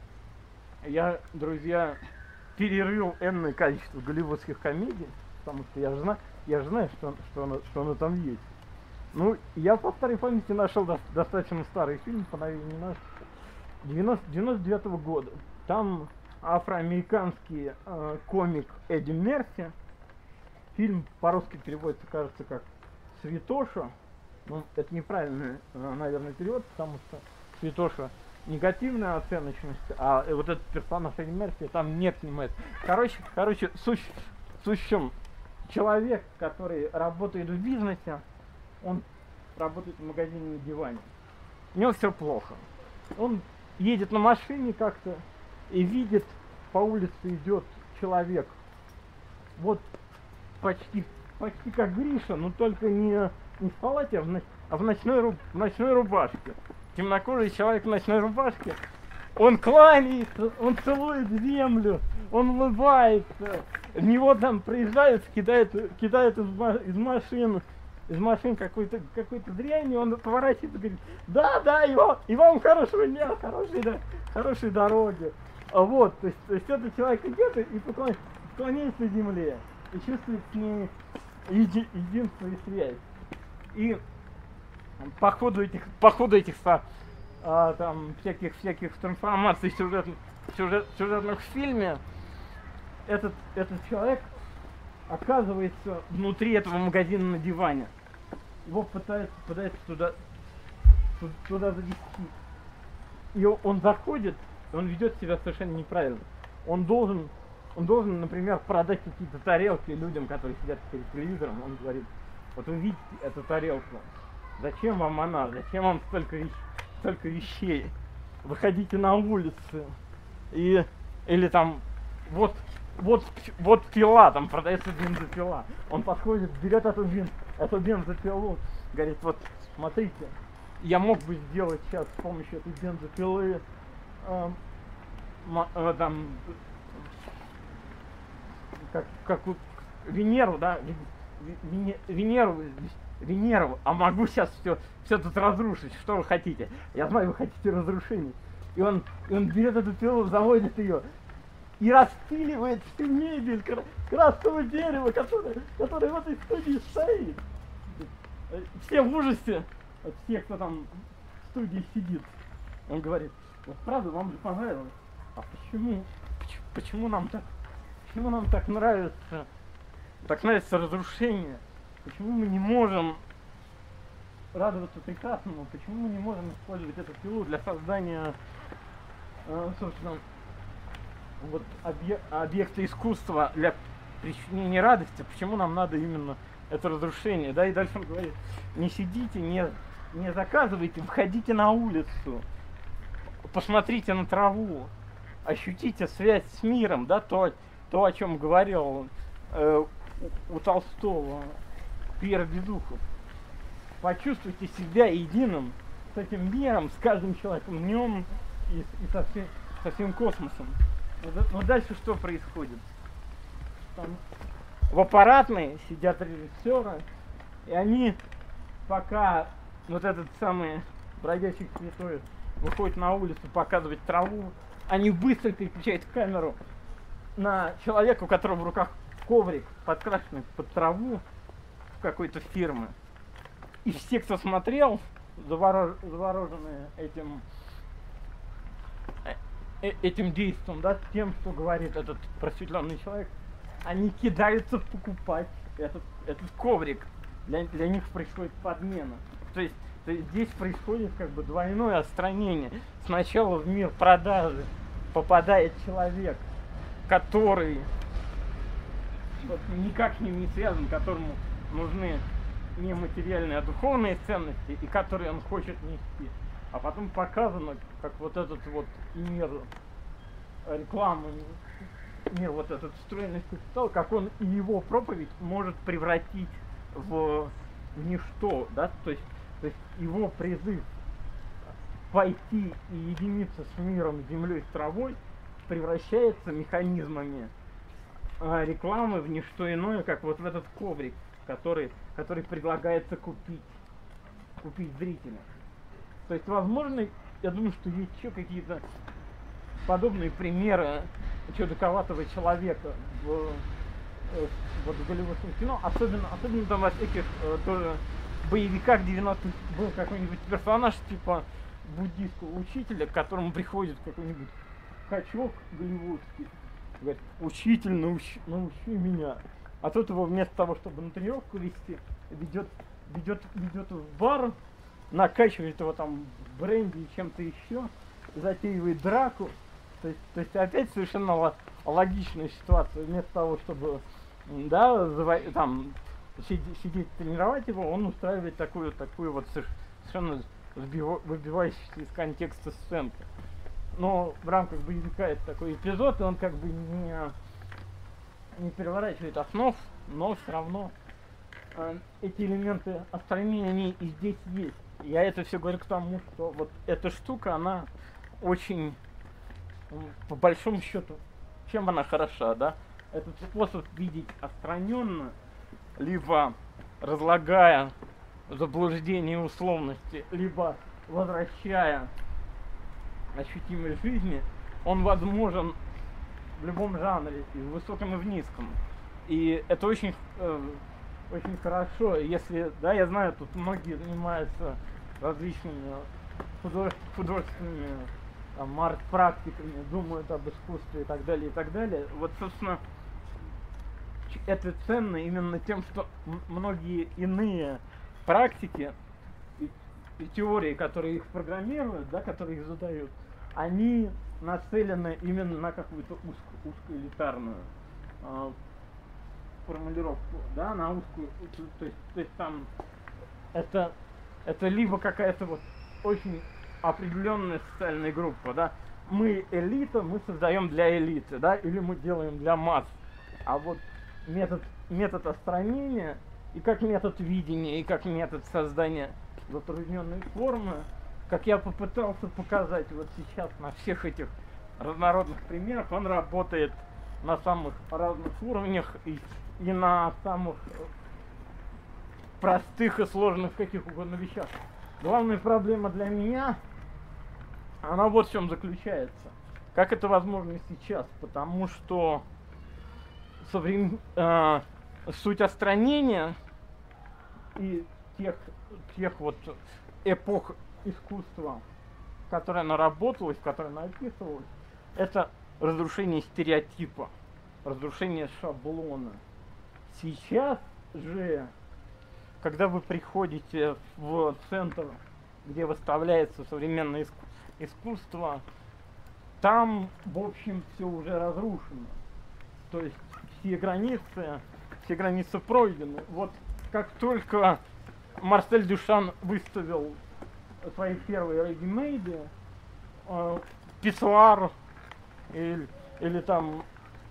я, друзья, перерыл энное количество голливудских комедий, потому что я же знаю, я же знаю, что, что, оно, что оно там есть. Ну, я по старой памяти нашел до, достаточно старый фильм по новинке девяносто девятого года. Там афроамериканский э, комик Эдди Мерфи. Фильм по-русски переводится, кажется, как «Святоша». Ну, это неправильный, наверное, перевод, потому что «Святоша» негативная оценочность, а вот этот персонаж Эдди Мерфи там не снимает. Короче, короче, суть, суть в чем? Человек, который работает в бизнесе, он работает в магазине на диване. У него все плохо. Он едет на машине как-то и видит, по улице идет человек. Вот почти, почти как Гриша, но только не, не в палате, а в, ноч, а в, ночной, в ночной рубашке. Темнокожий человек в ночной рубашке. Он кланяется, он целует землю, он улыбается. В него там приезжают, кидают, кидают из, из машин. из машин какой-то какой-то дрянь, он поворачивается и говорит: да, да, и вам, и вам хорошего дня, хорошей, да, хорошей дороги. А вот, то есть, то есть этот человек идет и поклоняется земле, и чувствует с ней еди, единство и связь. И по ходу этих, по ходу этих а, там, всяких, всяких трансформаций сюжет, сюжет, сюжетных в фильме, этот, этот человек оказывается внутри этого магазина на диване. Его пытаются, пытаются туда, туда завести. И он заходит, он ведет себя совершенно неправильно. Он должен, он должен, например, продать какие-то тарелки людям, которые сидят перед телевизором. Он говорит: вот вы видите эту тарелку, зачем вам она, зачем вам столько, вещ, столько вещей? Выходите на улицу. И, или там, вот, вот, вот пила, там продается бензопила. Он подходит, берет эту, бен, эту бензопилу, говорит: вот, смотрите, я мог бы сделать сейчас с помощью этой бензопилы э, э, там, как, как Венеру, да, Венеру, Венеру, а могу сейчас все, все тут разрушить, что вы хотите? Я знаю, вы хотите разрушений. И он, и он берет эту пилу, заводит ее и распиливает всю мебель красного дерева, которое, которое в этой студии стоит. Все в ужасе от всех, кто там в студии сидит. Он говорит: вот правда, вам же понравилось. А почему? Почему, почему нам так, почему нам так нравится так нравится разрушение. Почему мы не можем радоваться прекрасному? Почему мы не можем использовать эту силу для создания, э, собственно, вот объ... объекта искусства для причинения радости? Почему нам надо именно это разрушение? Да, и дальше он говорит: не сидите, не, не заказывайте, выходите на улицу, посмотрите на траву, ощутите связь с миром, да, то, то о чем говорил э, у, у Толстого Пьер Безухов. Почувствуйте себя единым с этим миром, с каждым человеком в нем и, и со, всем, со всем космосом. Но дальше что происходит? Там в аппаратной сидят режиссеры, и они, пока вот этот самый бродячий святой выходит на улицу показывать траву, они быстро переключают камеру на человека, у которого в руках коврик, подкрашенный под траву какой-то фирмы. И все, кто смотрел, заворож... завороженные этим, э этим действием, да, тем, что говорит этот просветленный человек, они кидаются покупать этот, этот коврик. Для, для них происходит подмена. То есть, то есть здесь происходит как бы двойное отстранение. Сначала в мир продажи попадает человек, который вот, никак с ним не связан, которому нужны не материальные, а духовные ценности, и которые он хочет нести. А потом показано, как вот этот вот мир рекламы, мир вот этот встроенный капитал, как он и его проповедь может превратить в, в ничто, да, то есть, то есть его призыв пойти и единиться с миром, с землей, с травой превращается механизмами э, рекламы в ничто иное, как вот в этот коврик, который, который предлагается купить, купить зрителя. То есть, возможно, я думаю, что есть еще какие-то подобные примеры чудаковатого человека в, э, вот в голливудском кино, особенно, особенно там во всяких э, тоже боевиках девяностых был какой-нибудь персонаж типа буддийского учителя, к которому приходит какой-нибудь качок голливудский, говорит: учитель, научи, научи меня. А тот его вместо того, чтобы на тренировку вести, ведет, ведет, ведет в бар, накачивает его там в бренди и чем-то еще, затеивает драку. То есть, то есть опять совершенно логичная ситуация. Вместо того, чтобы, да, там сидеть, сидеть тренировать его, он устраивает такую, такую вот совершенно выбивающуюся из контекста сценку. Но в рамках боевика это такой эпизод, и он как бы не, не переворачивает основ, но все равно э, эти элементы отстранения, они и здесь есть. Я это все говорю к тому, что вот эта штука, она очень, по большому счету, чем она хороша, да? Этот способ видеть отстраненно, либо разлагая заблуждения и условности, либо возвращая ощутимость жизни, он возможен в любом жанре, и в высоком, и в низком. И это очень, э, очень хорошо, если, да, я знаю, тут многие занимаются различными худож- художественными там, арт-практиками, думают об искусстве и так далее, и так далее. Вот, собственно, это ценно именно тем, что м- многие иные практики и, и теории, которые их программируют, да, которые их задают, они нацелены именно на какую-то узко, узкоэлитарную э, формулировку, да, на узкую, то есть, то есть там это, это либо какая-то вот очень определенная социальная группа, да, мы элита, мы создаем для элиты, да, или мы делаем для масс, а вот метод, метод отстранения и как метод видения, и как метод создания затрудненной формы, как я попытался показать вот сейчас на всех этих разнородных примерах, он работает на самых разных уровнях и, и на самых простых и сложных каких угодно вещах. Главная проблема для меня, она вот в чем заключается. Как это возможно сейчас? Потому что соврем... э, суть отстранения и тех, тех вот эпох искусства, в которой она работалась, в которой она описывалась, это разрушение стереотипа, разрушение шаблона. Сейчас же, когда вы приходите в центр, где выставляется современное иску- искусство, там, в общем, все уже разрушено. То есть все границы, все границы пройдены. Вот как только Марсель Дюшан выставил свои первые ready-made, э, писсуар или, или там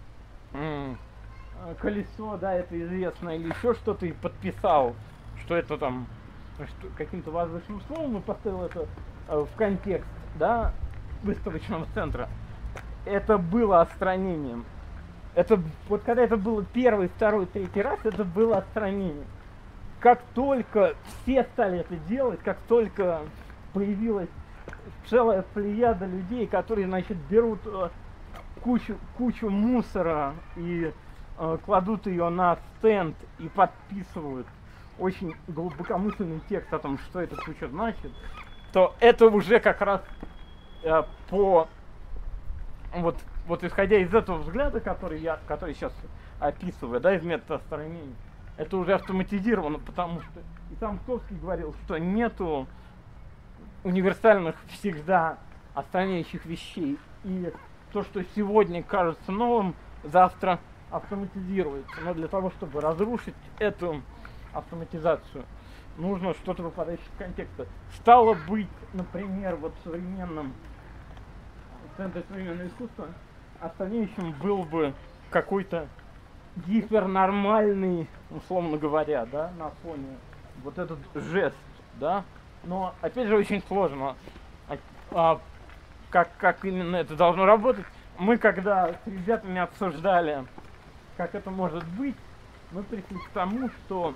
м- колесо, да, это известно, или еще что-то, и подписал, что это там что, каким-то воздушным словом, и поставил это э, в контекст, да, выставочного центра. Это было отстранением. Это вот когда это было первый, второй, третий раз, это было отстранение. Как только все стали это делать, как только появилась целая плеяда людей, которые, значит, берут э, кучу, кучу мусора и э, кладут ее на стенд и подписывают очень глубокомысленный текст о том, что эта куча значит, то это уже как раз э, по вот, вот исходя из этого взгляда, который я, который сейчас описываю, да, из метода отстранения, это уже автоматизировано, потому что и сам Ковский говорил, что нету универсальных всегда отстраняющих вещей. И то, что сегодня кажется новым, завтра автоматизируется. Но для того, чтобы разрушить эту автоматизацию, нужно что-то выпадающее из контекста. Стало быть, например, вот в современном центре современного искусства отстраняющим был бы какой-то гипернормальный, условно говоря, да, на фоне вот этот жест, да, но опять же очень сложно, а, а, как, как именно это должно работать. Мы когда с ребятами обсуждали, как это может быть, мы пришли к тому, что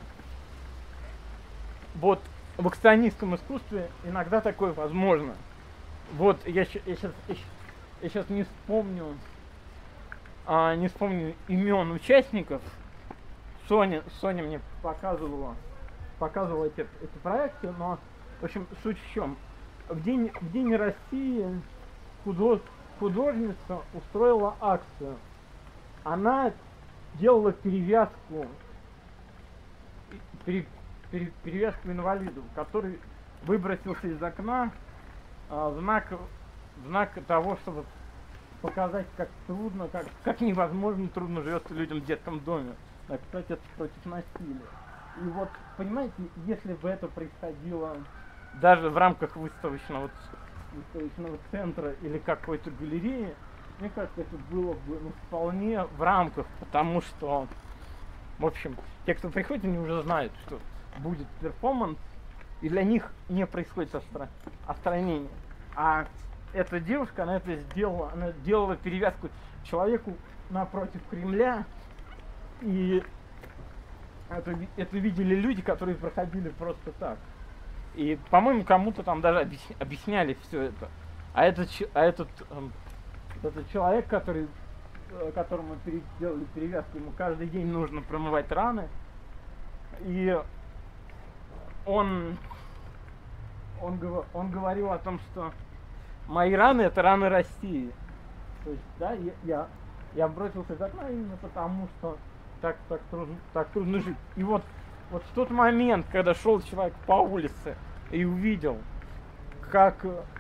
вот в акционистском искусстве иногда такое возможно. Вот я, я сейчас я, я сейчас не вспомню а, не вспомню имен участников. Соня, Соня мне показывала, показывала эти, эти проекты, но, в общем, суть в чем? В день, в день России худож, художница устроила акцию. Она делала перевязку, пере, пере, перевязку инвалиду, который выбросился из окна а, в знак, в знак того, чтобы показать, как трудно, как, как невозможно трудно живется людям в детском доме. А, кстати, это против насилия. И вот, понимаете, если бы это происходило даже в рамках выставочного, выставочного центра или какой-то галереи, мне кажется, это было бы ну, вполне в рамках, потому что, в общем, те, кто приходит, они уже знают, что будет перформанс, и для них не происходит отстра... отстранение. А эта девушка, она это сделала, она делала перевязку человеку напротив Кремля, и это, это видели люди, которые проходили просто так. И, по-моему, кому-то там даже объясняли все это. А этот, а этот, этот человек, который, которому делали перевязку, ему каждый день нужно промывать раны. И он, он, он говорил о том, что мои раны — это раны России. То есть, да, я, я, я бросился из окна именно потому, что так, так, трудно, так трудно жить. И вот, вот в тот момент, когда шел человек по улице и увидел, как,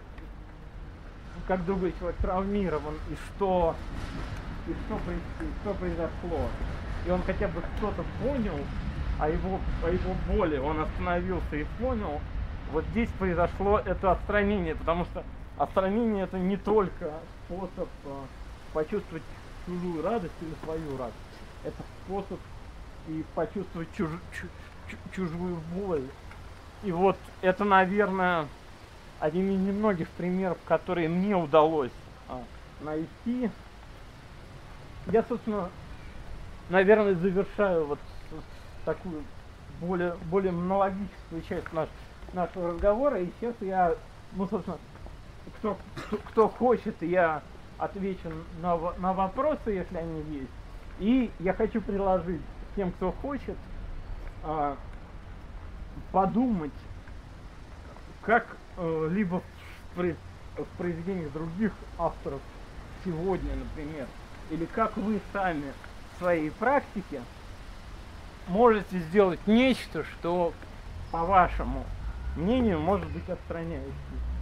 как другой человек травмирован, и что, и что, и что произошло, и он хотя бы что-то понял о его, о его боли, он остановился и понял, вот здесь произошло это отстранение, потому что отстранение — это не только способ э, почувствовать чужую радость или свою радость. Это способ и почувствовать чуж, чу, чу, чужую боль. И вот это, наверное, один из немногих примеров, которые мне удалось а, найти. Я, собственно, наверное, завершаю вот такую более, более монологическую часть наш, нашего разговора. И сейчас я, ну, собственно, кто, кто, кто хочет, я отвечу на, на вопросы, если они есть. И я хочу предложить тем, кто хочет, а, подумать, как э, либо в, в произведениях других авторов сегодня, например, или как вы сами в своей практике можете сделать нечто, что, по вашему мнению, может быть отстраняющим.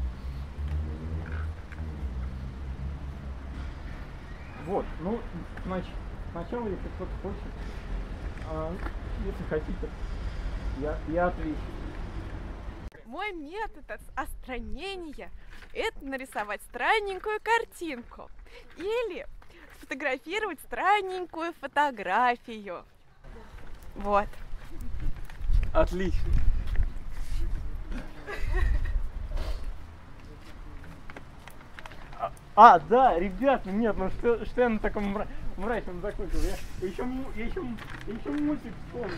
Вот, ну, значит, сначала, если кто-то хочет, а, если хотите, я, я отвечу. Мой метод отстранения – это нарисовать странненькую картинку или сфотографировать странненькую фотографию. Вот. Отлично. А, а, да, ребята, нет, ну что, что я на таком мра мрачном закончил? Я еще, я еще, я еще мультик вспомнил.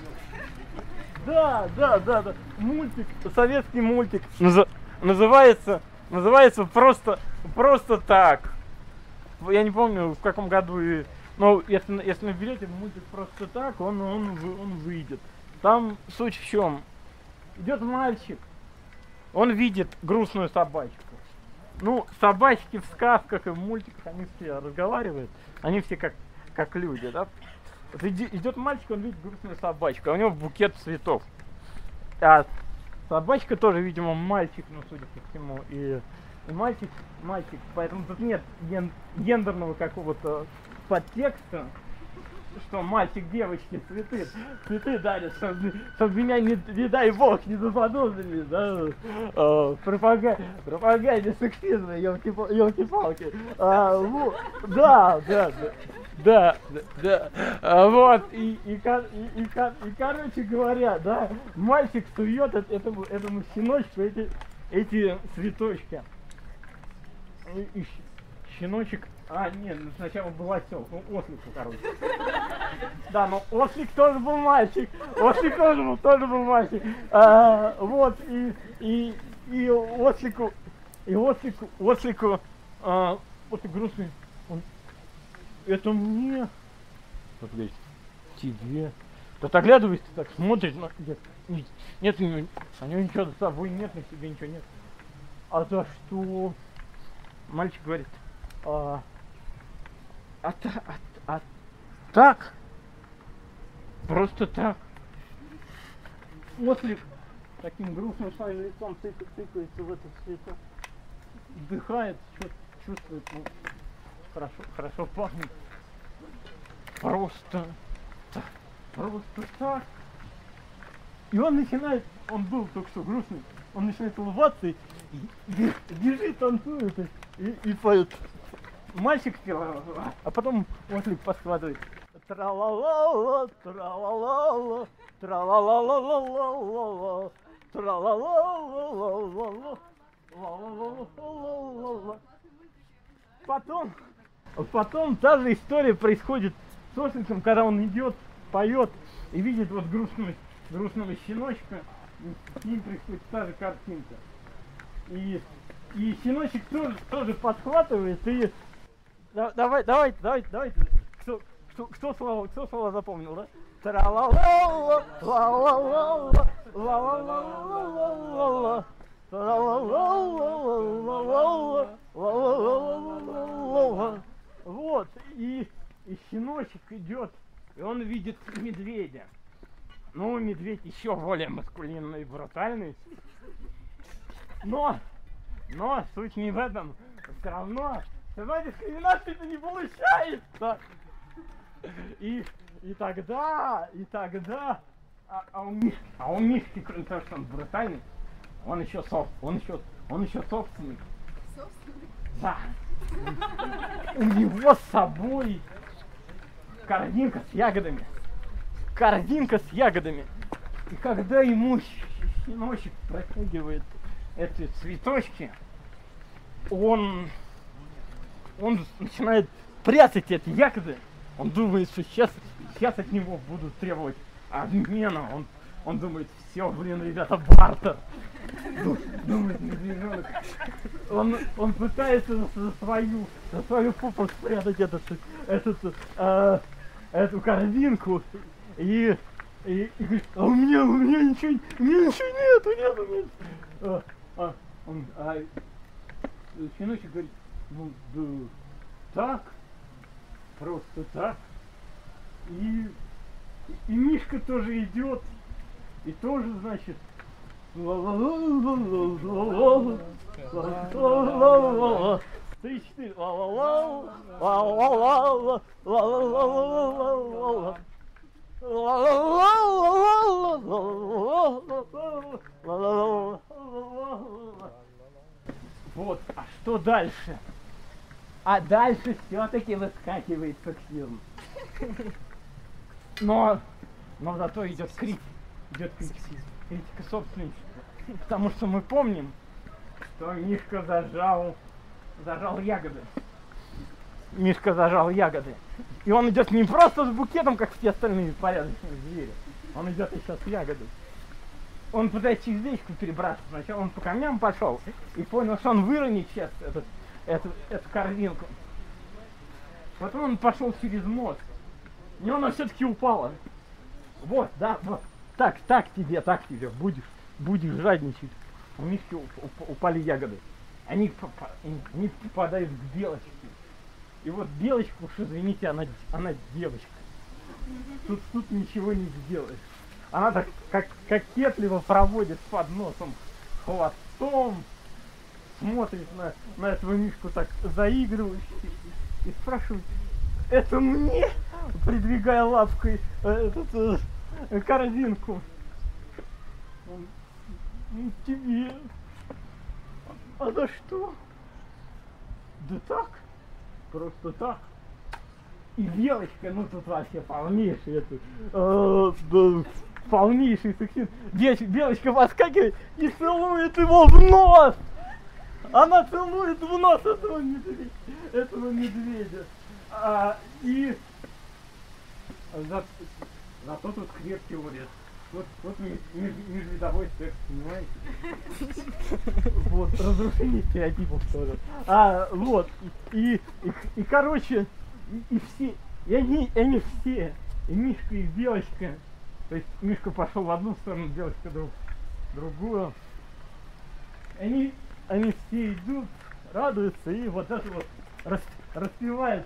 Да, да, да, да. Мультик, советский мультик. Наз называется, называется просто, просто так. Я не помню, в каком году, и, но если, если наберете мультик просто так, он, он, он выйдет. Там суть в чем? Идет мальчик, он видит грустную собачку. Ну, собачки в сказках и в мультиках, они все разговаривают, они все как, как люди, да? Вот идет мальчик, он видит грустную собачку, а у него букет цветов. А собачка тоже, видимо, мальчик, ну, судя по всему, и, и мальчик, мальчик, поэтому тут нет ген гендерного какого-то подтекста, что мальчик девочке цветы, цветы дарят, чтобы, чтобы меня, не, не дай бог, не заподозрили, да, э, пропаганде, пропаганде сексизма, елки-палки. А, вот, да, да, да. Да, да, да. А, вот, и, и, и, и, и, короче говоря, да, мальчик сует этому, этому щеночку эти, эти цветочки. И, и щеночек, а, нет, сначала был осел, ну, ослику, короче. Да, но ослик тоже был мальчик, ослик тоже был, тоже был мальчик. А, вот, и, и, и ослику, и ослику, ослику, а, ослик грустный, он, это мне, вот здесь, тебе, тот оглядывается, так смотрит, но нет, нет, нет, у него ничего за собой нет, на себе ничего нет. А за что? Мальчик говорит, а, а, а, а так, просто так. Ослик таким грустным своим лицом тык, тыкается в это цветок, вдыхает, чувствует, ну, хорошо, хорошо пахнет. Просто так, просто так. И он начинает, он был только что грустный, он начинает улыбаться и, и бежит, танцует и, и, и поет. Мальчик пел, а потом ослик подскладывает. Тра-ла-ла-ла, тра-ла-ла-ла, тра-ла-ла-ла-ла-ла-ла, тра-ла-ла-ла-ла-ла-ла, ла-ла-ла-ла-ла-ла. Потом, потом та же история происходит с осликом, когда он идет, поет и видит вот грустную, грустного щеночка, с ним происходит та же картинка. И, и щеночек тоже, тоже подхватывает и... Давай, давайте, давайте, давайте. Кто, кто, кто, слова, кто слова запомнил, да? Тра-ла-ла-ла, ла-ла-ла-ла, ла-ла-ла-ла-ла-ла, тра-ла-ла-ла-ла-ла-ла-ла, ла-ла-ла-ла-ла-ла. Вот, и, и щеночек идет, и он видит медведя. Ну, медведь еще более маскулинный и брутальный. Но, но суть не в этом. Все равно сама дискриминация-то не получается. И, и тогда, и тогда, а, а, у Мишки, а у Мишки, кроме того, что он брутальный, он еще соб, он еще, он еще собственник. Собственник? Да. У него с собой корзинка с ягодами. Корзинка с ягодами. И когда ему щеночек протягивает эти цветочки, он, он начинает прятать эти ягоды. Он думает, что сейчас, сейчас от него будут требовать обмена. Он, он думает, все, блин, ребята, бартер. Думает медвежонок. Он, он пытается за свою, за свою попу спрятать этот, этот, э, эту корзинку. И, и, и говорит, а у меня, у меня ничего, у меня ничего нету, нету, нету. А, а, он, а, щеночек говорит, ну, да, так, просто так. И, И Мишка тоже идет. И тоже, значит, три, четыре. Вот, а что дальше? А дальше все-таки выскакивается Ксен. Но, но зато идет крик, идет критика, критика собственничества. Потому что мы помним, что Мишка зажал, зажал ягоды. Мишка зажал ягоды. И он идет не просто с букетом, как все остальные порядочные звери. Он идет еще с ягодой. Он пытается через речку перебраться. Сначала он по камням пошел и понял, что он выронит сейчас этот, эту, эту корзинку. Потом он пошел через мост. И она все-таки упала. Вот, да, вот. Так, так тебе, так тебе. Будешь, будешь жадничать. У Мишки уп уп упали ягоды. Они, они попадают к белочке. И вот белочка, уж извините, она, она девочка. Тут, тут ничего не сделаешь. Она так как кокетливо проводит под носом хвостом, смотрит на, на этого Мишку так заигрывающе и спрашивает: это мне? Придвигая лапкой э, этот, э, корзинку. Он, тебе. А за что? Да так. Просто так. И белочка, ну тут вообще полнейший, это, э, да, полнейший сексизм. Белочка подскакивает и целует его в нос. Она целует в нос этого медведя. Этого медведя. А, и за, зато тут крепкий урез. Вот, вот межвидовой секс, понимаете? Вот, разрушение стереотипов тоже. А, вот, и, и, и короче, и, и все, и они, и они все, и Мишка, и Белочка, то есть Мишка пошел в одну сторону, Белочка друг, другую. Они, они все идут, радуются, и вот это вот рас, распевают.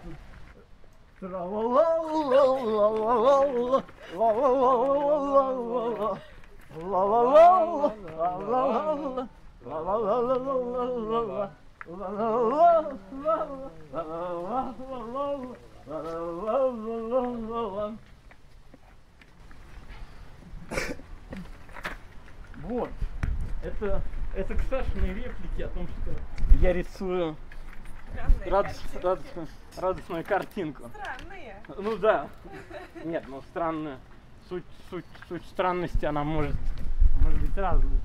Вот. Это, это к Сашиной реплике о том, что я рисую радость, радостную, радостную картинку. Странные. Ну да. Нет, ну странная. Суть, суть, суть странности, она может, может быть разной.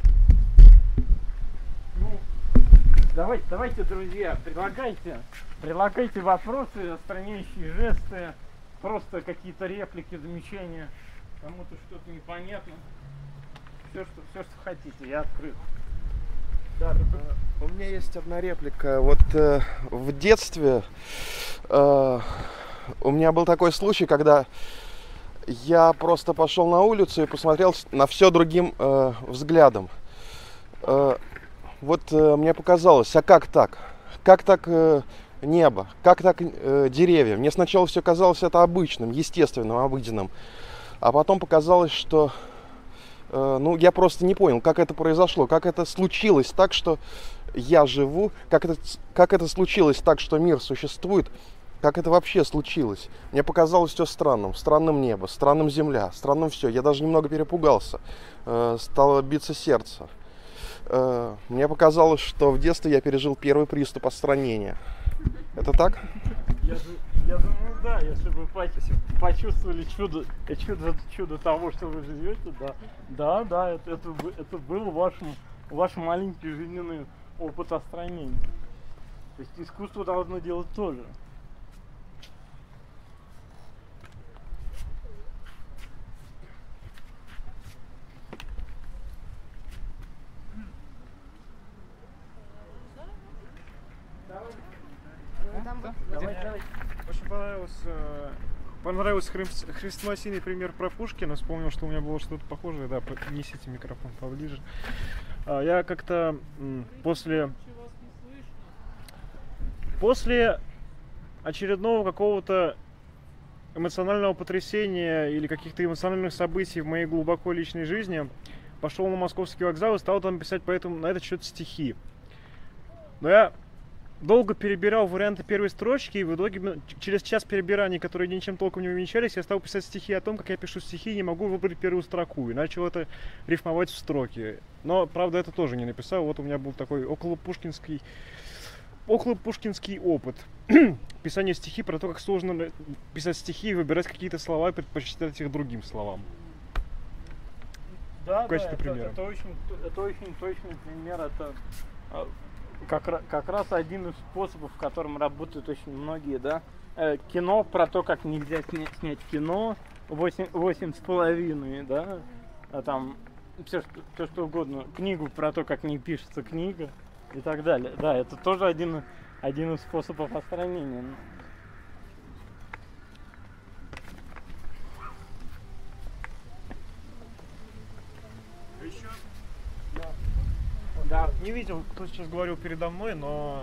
Ну, давайте, давайте, друзья, предлагайте, предлагайте вопросы, отстраняющие жесты, просто какие-то реплики, замечания, кому-то что-то непонятно. Все, что, все, что хотите, я открыт. Да, у меня есть одна реплика. Вот э, в детстве э, у меня был такой случай, когда я просто пошел на улицу и посмотрел на все другим э, взглядом. Э, вот э, мне показалось, а как так? Как так э, небо? Как так э, деревья? Мне сначала все казалось это обычным, естественным, обыденным. А потом показалось, что э, ну, я просто не понял, как это произошло, как это случилось так, что я живу, как это, как это случилось так, что мир существует. Как это вообще случилось? Мне показалось все странным. Странным небо, странным земля, странным все. Я даже немного перепугался. Э, стало биться сердце. Э, мне показалось, что в детстве я пережил первый приступ отстранения. Это так? Я, я думаю, да, если вы почувствовали чудо, чудо, чудо того, что вы живете, да. Да, да, это, это, это был ваш, ваш маленький жизненный опыт отстранения. То есть искусство должно делать тоже. Давай, давай. Очень понравилось, э, понравился хри- хрестоматийный пример про Пушкина. Вспомнил, что у меня было что-то похожее. Да, поднесите микрофон поближе. А, я как-то м, после после очередного какого-то эмоционального потрясения или каких-то эмоциональных событий в моей глубоко личной жизни пошел на Московский вокзал и стал там писать поэтому на этот счет стихи. Но я долго перебирал варианты первой строчки, и в итоге через час перебираний, которые ничем толком не увенчались, я стал писать стихи о том, как я пишу стихи и не могу выбрать первую строку, и начал это рифмовать в строки. Но, правда, это тоже не написал. Вот у меня был такой околопушкинский, околопушкинский опыт. Писание стихи, про то, как сложно писать стихи и выбирать какие-то слова и предпочитать их другим словам. Да, в качестве да, примера. Это, это, очень, это очень точный пример. Это как, как раз один из способов, в котором работают очень многие, да. Э, кино про то, как нельзя снять, снять кино, восемь с половиной, да. А там все что, все что угодно. Книгу про то, как не пишется книга и так далее. Да, это тоже один, один из способов отстранения. Еще? Да. Да. Не видел, кто сейчас говорил передо мной, но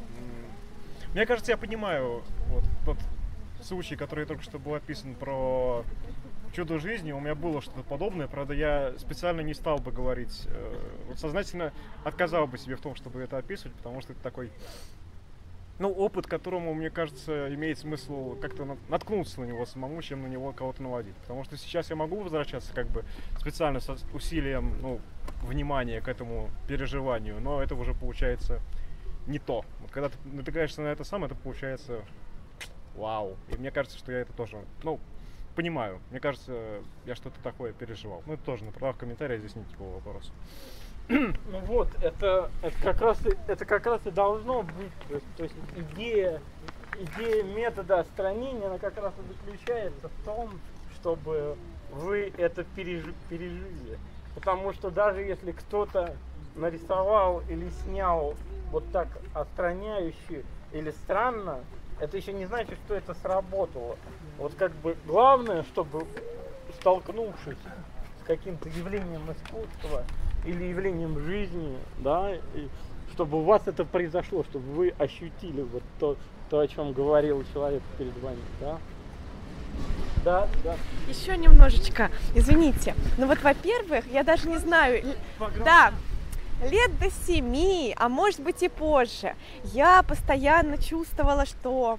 мне кажется, я понимаю вот тот случай, который только что был описан про чудо жизни. У меня было что-то подобное, правда, я специально не стал бы говорить, э, вот сознательно отказал бы себе в том, чтобы это описывать, потому что это такой, ну, опыт, которому, мне кажется, имеет смысл как-то наткнуться на него самому, чем на него кого-то наводить. Потому что сейчас я могу возвращаться как бы специально с усилием, ну, внимания к этому переживанию, но это уже получается не то. Вот когда ты натыкаешься на это сам, это получается вау. И мне кажется, что я это тоже, ну, понимаю. Мне кажется, я что-то такое переживал. Ну, это тоже на правах комментария, здесь нет никакого вопроса. Ну вот, это, это, как раз, это как раз и должно быть. То есть, то есть идея, идея метода отстранения, она как раз и заключается в том, чтобы вы это пережи, пережили. Потому что даже если кто-то нарисовал или снял вот так отстраняюще или странно, это еще не значит, что это сработало. Вот как бы главное, чтобы, столкнувшись с каким-то явлением искусства или явлением жизни, да, и чтобы у вас это произошло, чтобы вы ощутили вот то, то, о чем говорил человек перед вами, да. Да, да. Еще немножечко, извините. Ну вот, во-первых, я даже не знаю, да, лет до семи, а может быть и позже, я постоянно чувствовала, что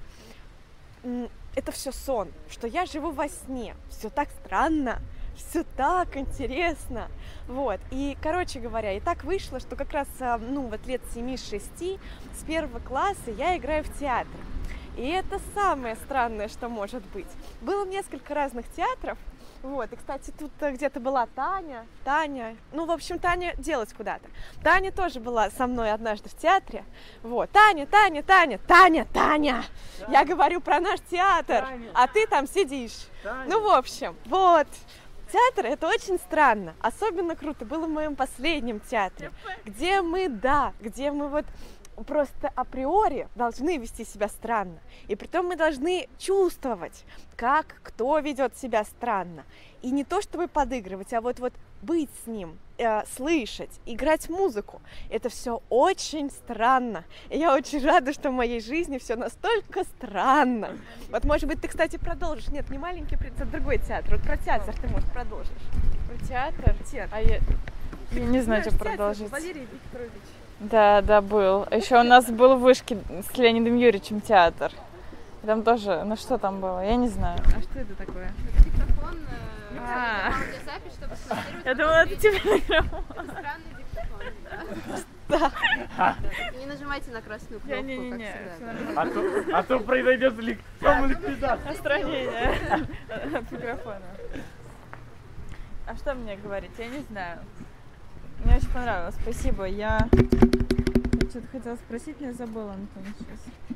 это все сон, что я живу во сне. Все так странно, все так интересно. Вот. И, короче говоря, и так вышло, что как раз, ну, вот лет семи-шести, с первого класса я играю в театре. И это самое странное, что может быть. Было несколько разных театров. Вот, и, кстати, тут где-то была Таня, Таня, ну, в общем, Таня делась куда-то. Таня тоже была со мной однажды в театре. Вот, Таня, Таня, Таня, Таня, Таня. Таня. Я говорю про наш театр, Таня. А ты там сидишь. Таня. Ну, в общем, вот. Театр — это очень странно. Особенно круто было в моем последнем театре, где мы, да, где мы вот просто априори должны вести себя странно. И притом мы должны чувствовать, как кто ведет себя странно. И не то чтобы подыгрывать, а вот, вот быть с ним, э, слышать, играть музыку. Это все очень странно. И я очень рада, что в моей жизни все настолько странно. Вот, может быть, ты, кстати, продолжишь. Нет, не маленький принц, а другой театр. Вот про театр ты, может, продолжишь. Про театр? Театр. А я, я не знаю, что продолжить. Валерий Викторович. Да, да, был. Еще у нас был в Вышке с Леонидом Юрьевичем театр. Там тоже, ну что там было, я не знаю. А что это такое? Это диктофон, э, А. аудиозапись, чтобы смонтировать. Я думала, это тебе микрофон. Это странный диктофон, Да. да. Не нажимайте на красную кнопку, как Не-не-не, всегда. А то, а то произойдет лик, самоликвидация. Настроение от микрофона. А что мне говорить? Я не знаю. Мне очень понравилось, спасибо. Я, я что-то хотела спросить, но я забыла, Антон, сейчас.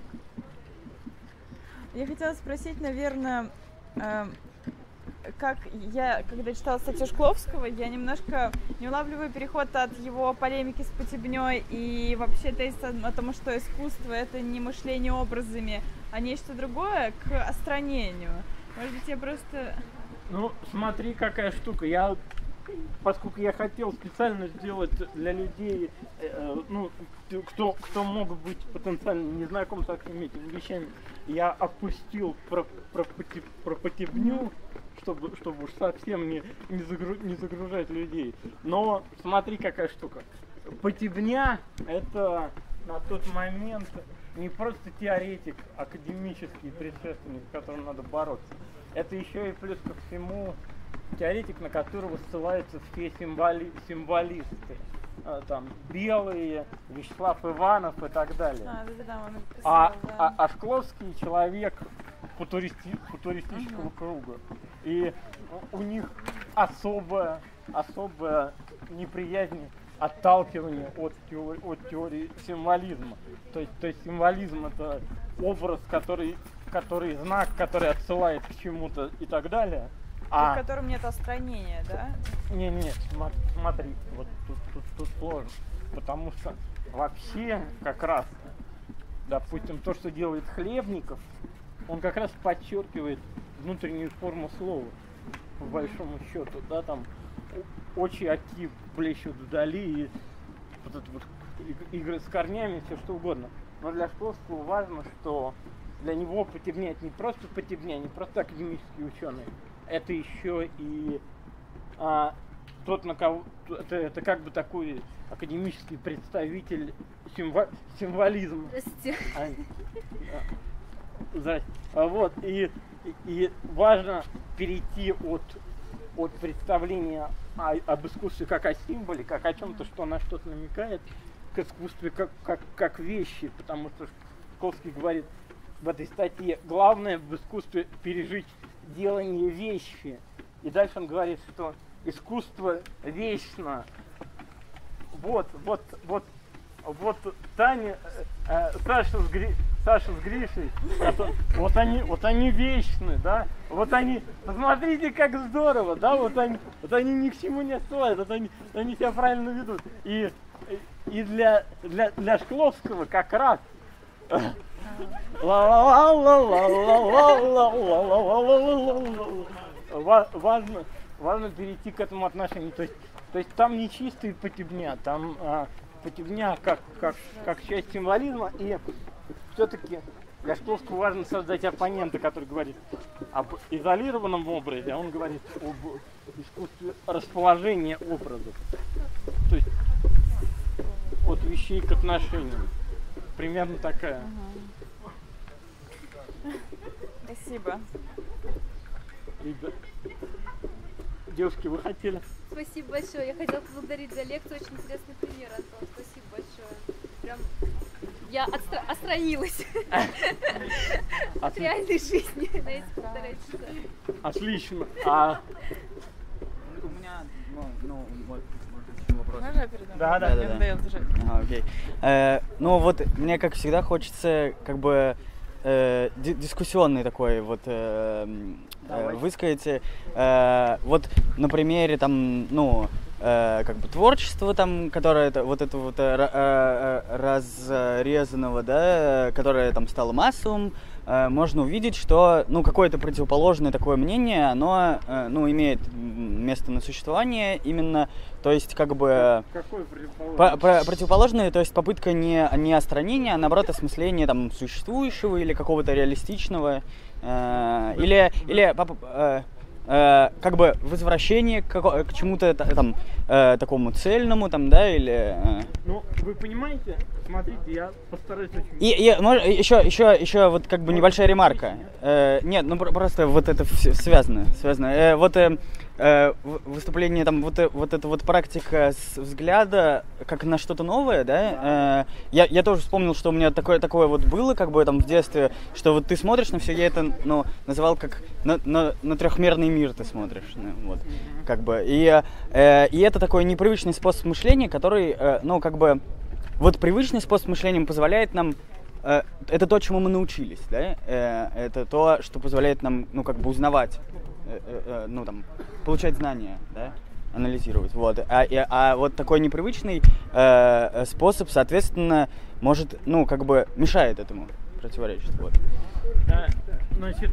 Я хотела спросить, наверное, э, как я, когда читала статью Шкловского, я немножко не улавливаю переход от его полемики с Потебней и вообще тезис о том, что искусство — это не мышление образами, а нечто другое, к отстранению. Может быть, я просто... Ну, смотри, какая штука. Я, поскольку я хотел специально сделать для людей, э, ну, кто, кто мог быть потенциально незнаком со всеми этими вещами, я опустил про, про, про потебню, чтобы, чтобы уж совсем не, не, загру, не загружать людей. Но смотри, какая штука. Потебня — это на тот момент не просто теоретик, академический предшественник, с которым надо бороться. Это еще и плюс ко всему теоретик, на которого ссылаются все символи, символисты. Там Белые, Вячеслав Иванов и так далее. А, да, да, он написал, а, да. а, а Шкловский человек футуристи, футуристического uh-huh. круга. И у них особая, особая неприязнь, отталкивание от теории, от теории символизма. То есть, то есть символизм — это образ, который, который знак, который отсылает к чему-то и так далее. А... в котором нет отстранения, да? Не, не, смотри, вот тут, тут, тут сложно. Потому что вообще как раз, допустим, то, что делает Хлебников, он как раз подчеркивает внутреннюю форму слова, по большому счету, да, там очи, оки блещут вдали, и вот это вот игры с корнями, все что угодно. Но для Шкловского важно, что для него потебня — это не просто потебня, не просто академические ученые, это еще и а, тот, на кого это, это как бы такой академический представитель символ, символизма. Здравствуйте. А, а, здрасте. А, вот, и, и важно перейти от, от представления о, об искусстве как о символе, как о чем-то, что на что-то намекает, к искусству как, как, как вещи, потому что Шкловский говорит в этой статье: главное в искусстве пережить делание вещи. И дальше он говорит, что искусство вечно. Вот, вот, вот, вот Таня, э, Саша, с Гри, Саша с Гришей, это, вот они, вот они вечны, да, вот они, посмотрите, как здорово, да, вот они, вот они ни к чему не отсылают, вот они, они себя правильно ведут. И, и для, для, для Шкловского как раз важно, важно перейти к этому отношению. То есть, то есть там не чистые потебня, там а, потебня как, как, как часть символизма. И все-таки для Шкловского важно создать оппонента, который говорит об изолированном образе, а он говорит об искусстве расположения образов. То есть от вещей к отношениям. Примерно такая. Угу. Спасибо. Ребят, девушки, вы хотели? Спасибо большое. Я хотела поблагодарить за лекцию. Очень интересный пример, Антон. Спасибо большое. Прям я отстра... отстранилась от реальной жизни на эти полтора часа. Отлично. А у меня, ну, ну вот, вопрос. Можно я передам? Да, да, да, Мне да. надоело держать. Ага, окей. Э, ну вот мне, как всегда, хочется как бы э, ди- дискуссионный такой вот э, э, высказать. Э, вот на примере там, ну, э, как бы творчества там, которое это, вот это вот э, э, разрезанного, да, которое там стало массовым, э, можно увидеть, что, ну, какое-то противоположное такое мнение, оно, э, ну, имеет место на существование именно, то есть как бы какое противоположное? по- про- противоположное, то есть попытка не, не остранения, а наоборот осмысления там существующего или какого-то реалистичного, э, или, или поп- э, э, как бы возвращение к, како- к чему-то та- там э, такому цельному, там, да, или... Э. Ну, вы понимаете, смотрите, я постараюсь очень... И, и мож- еще, еще, еще вот как бы небольшая ремарка. Э, нет, ну про- просто вот это все связано, связано. Э, вот э, э, в- выступление там, вот, э, вот эта вот практика с взгляда как на что-то новое, да, э, я, я тоже вспомнил, что у меня такое, такое вот было, как бы там в детстве, что вот ты смотришь на все, я это, ну, называл как на, на, на трехмерный мир ты смотришь, ну, вот, как бы, и, э, и это такой непривычный способ мышления, который, э, ну, как бы, вот привычный способ мышления позволяет нам, э, это то, чему мы научились, да, э, это то, что позволяет нам, ну, как бы узнавать, э, э, ну, там, получать знания, да, анализировать, вот, а, и, а вот такой непривычный э, способ, соответственно, может, ну, как бы мешает этому, противоречит, вот. А, значит,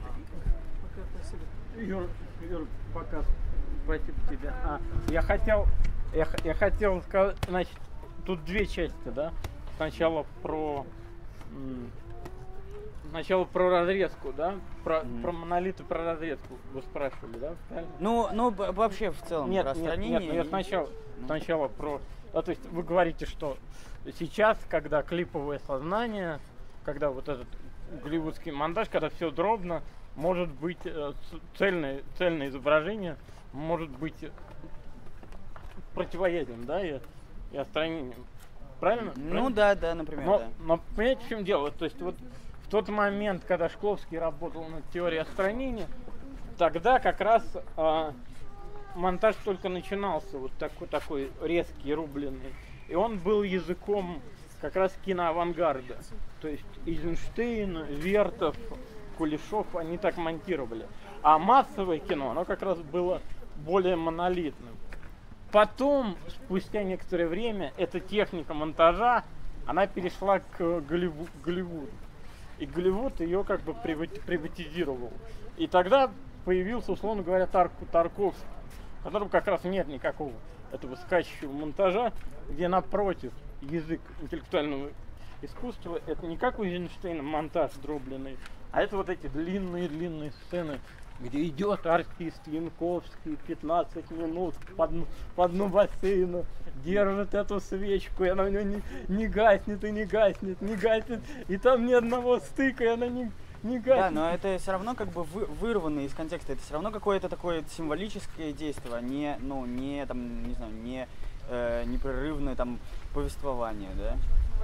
Юр, Юр, пока спасибо тебе. А, я хотел, я, х- я хотел сказать, значит, тут две части, да? Сначала про м, Сначала про разрезку, да? Про, Мгм. про монолиты, про разрезку вы спрашивали, да? Правильно? Ну, ну б- вообще в целом Нет, про нет, странение. нет, ну я и- сначала, Ну. сначала про... Да, то есть вы говорите, что сейчас, когда клиповое сознание, когда вот этот голливудский монтаж, когда все дробно, может быть э, с- цельное, цельное изображение может быть э, противоядием, да, и, и отстранением. Правильно? Ну Правильно? да, да, например, Но, да. но понимаете, в чем дело? То есть вот в тот момент, когда Шкловский работал над теорией отстранения, тогда как раз а, монтаж только начинался, вот такой, такой резкий, рубленый. И он был языком как раз киноавангарда. То есть Эйзенштейн, Вертов, Кулешов, они так монтировали. А массовое кино, оно как раз было более монолитным. Потом, спустя некоторое время, эта техника монтажа, она перешла к Голливу- Голливуду. И Голливуд ее как бы привати- приватизировал. И тогда появился, условно говоря, Тар- Тарковский, в котором как раз нет никакого этого скачущего монтажа, где напротив язык интеллектуального искусства, это не как у Эйзенштейна монтаж дробленный, а это вот эти длинные-длинные сцены, где идет артист Янковский пятнадцать минут по дну, по дну бассейна, держит эту свечку, и она у него не, не гаснет и не гаснет, не гаснет, и там ни одного стыка, и она не, не гаснет. Да, но это все равно как бы вы, вырвано из контекста. Это все равно какое-то такое символическое действие, а не, ну, не там, не знаю, не э, непрерывное там повествование, да?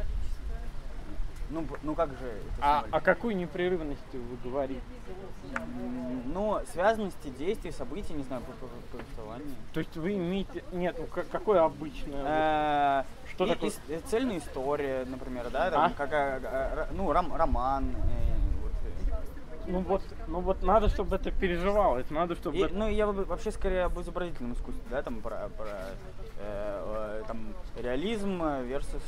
Ну, б- ну как же это А о символично? какой непрерывности вы говорите? М, Ну, связанности действий, событий, не знаю, по- по- повествования. То есть вы имеете... Нет, ну ка- какое обычное? Э, Что и- такое? ис- э, цельная история, например, да, там, А? как, э, э, р- ну, ром- роман. э, вот, э. Ну вот, ну вот надо, чтобы это переживалось, надо, чтобы И, это... ну, я бы вообще скорее об изобразительном искусстве, да, там про, про э, э, там, реализм versus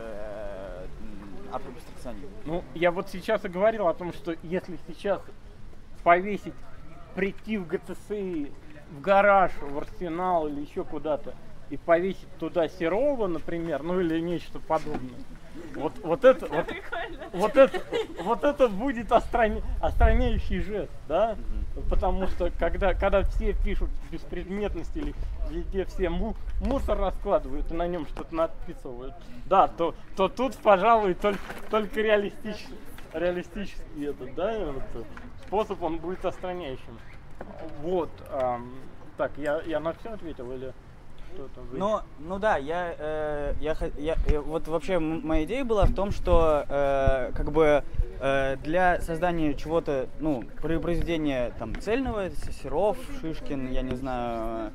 э, м, абстракционизм. Ну, я вот сейчас и говорил о том, что если сейчас повесить, прийти в ГТСИ, в гараж, в Арсенал или еще куда-то, и повесить туда Серова, например, ну или нечто подобное, вот, вот это, вот, вот это, вот это будет остране- остраняющий жест, да? Потому что когда, когда все пишут беспредметность или везде все му- мусор раскладывают и на нем что-то надписывают, да, то, то тут, пожалуй, только, только реалистический, реалистический этот, да, вот, способ, он будет остраняющим. Вот, ам, так, я, я на все ответил или что-то? вы- Ну, ну да, я, э, я, хо- я, э, вот вообще м- моя идея была в том, что э, как бы э, для создания чего-то, ну, при- произведения там цельного, С- Серов, Шишкин, я не знаю,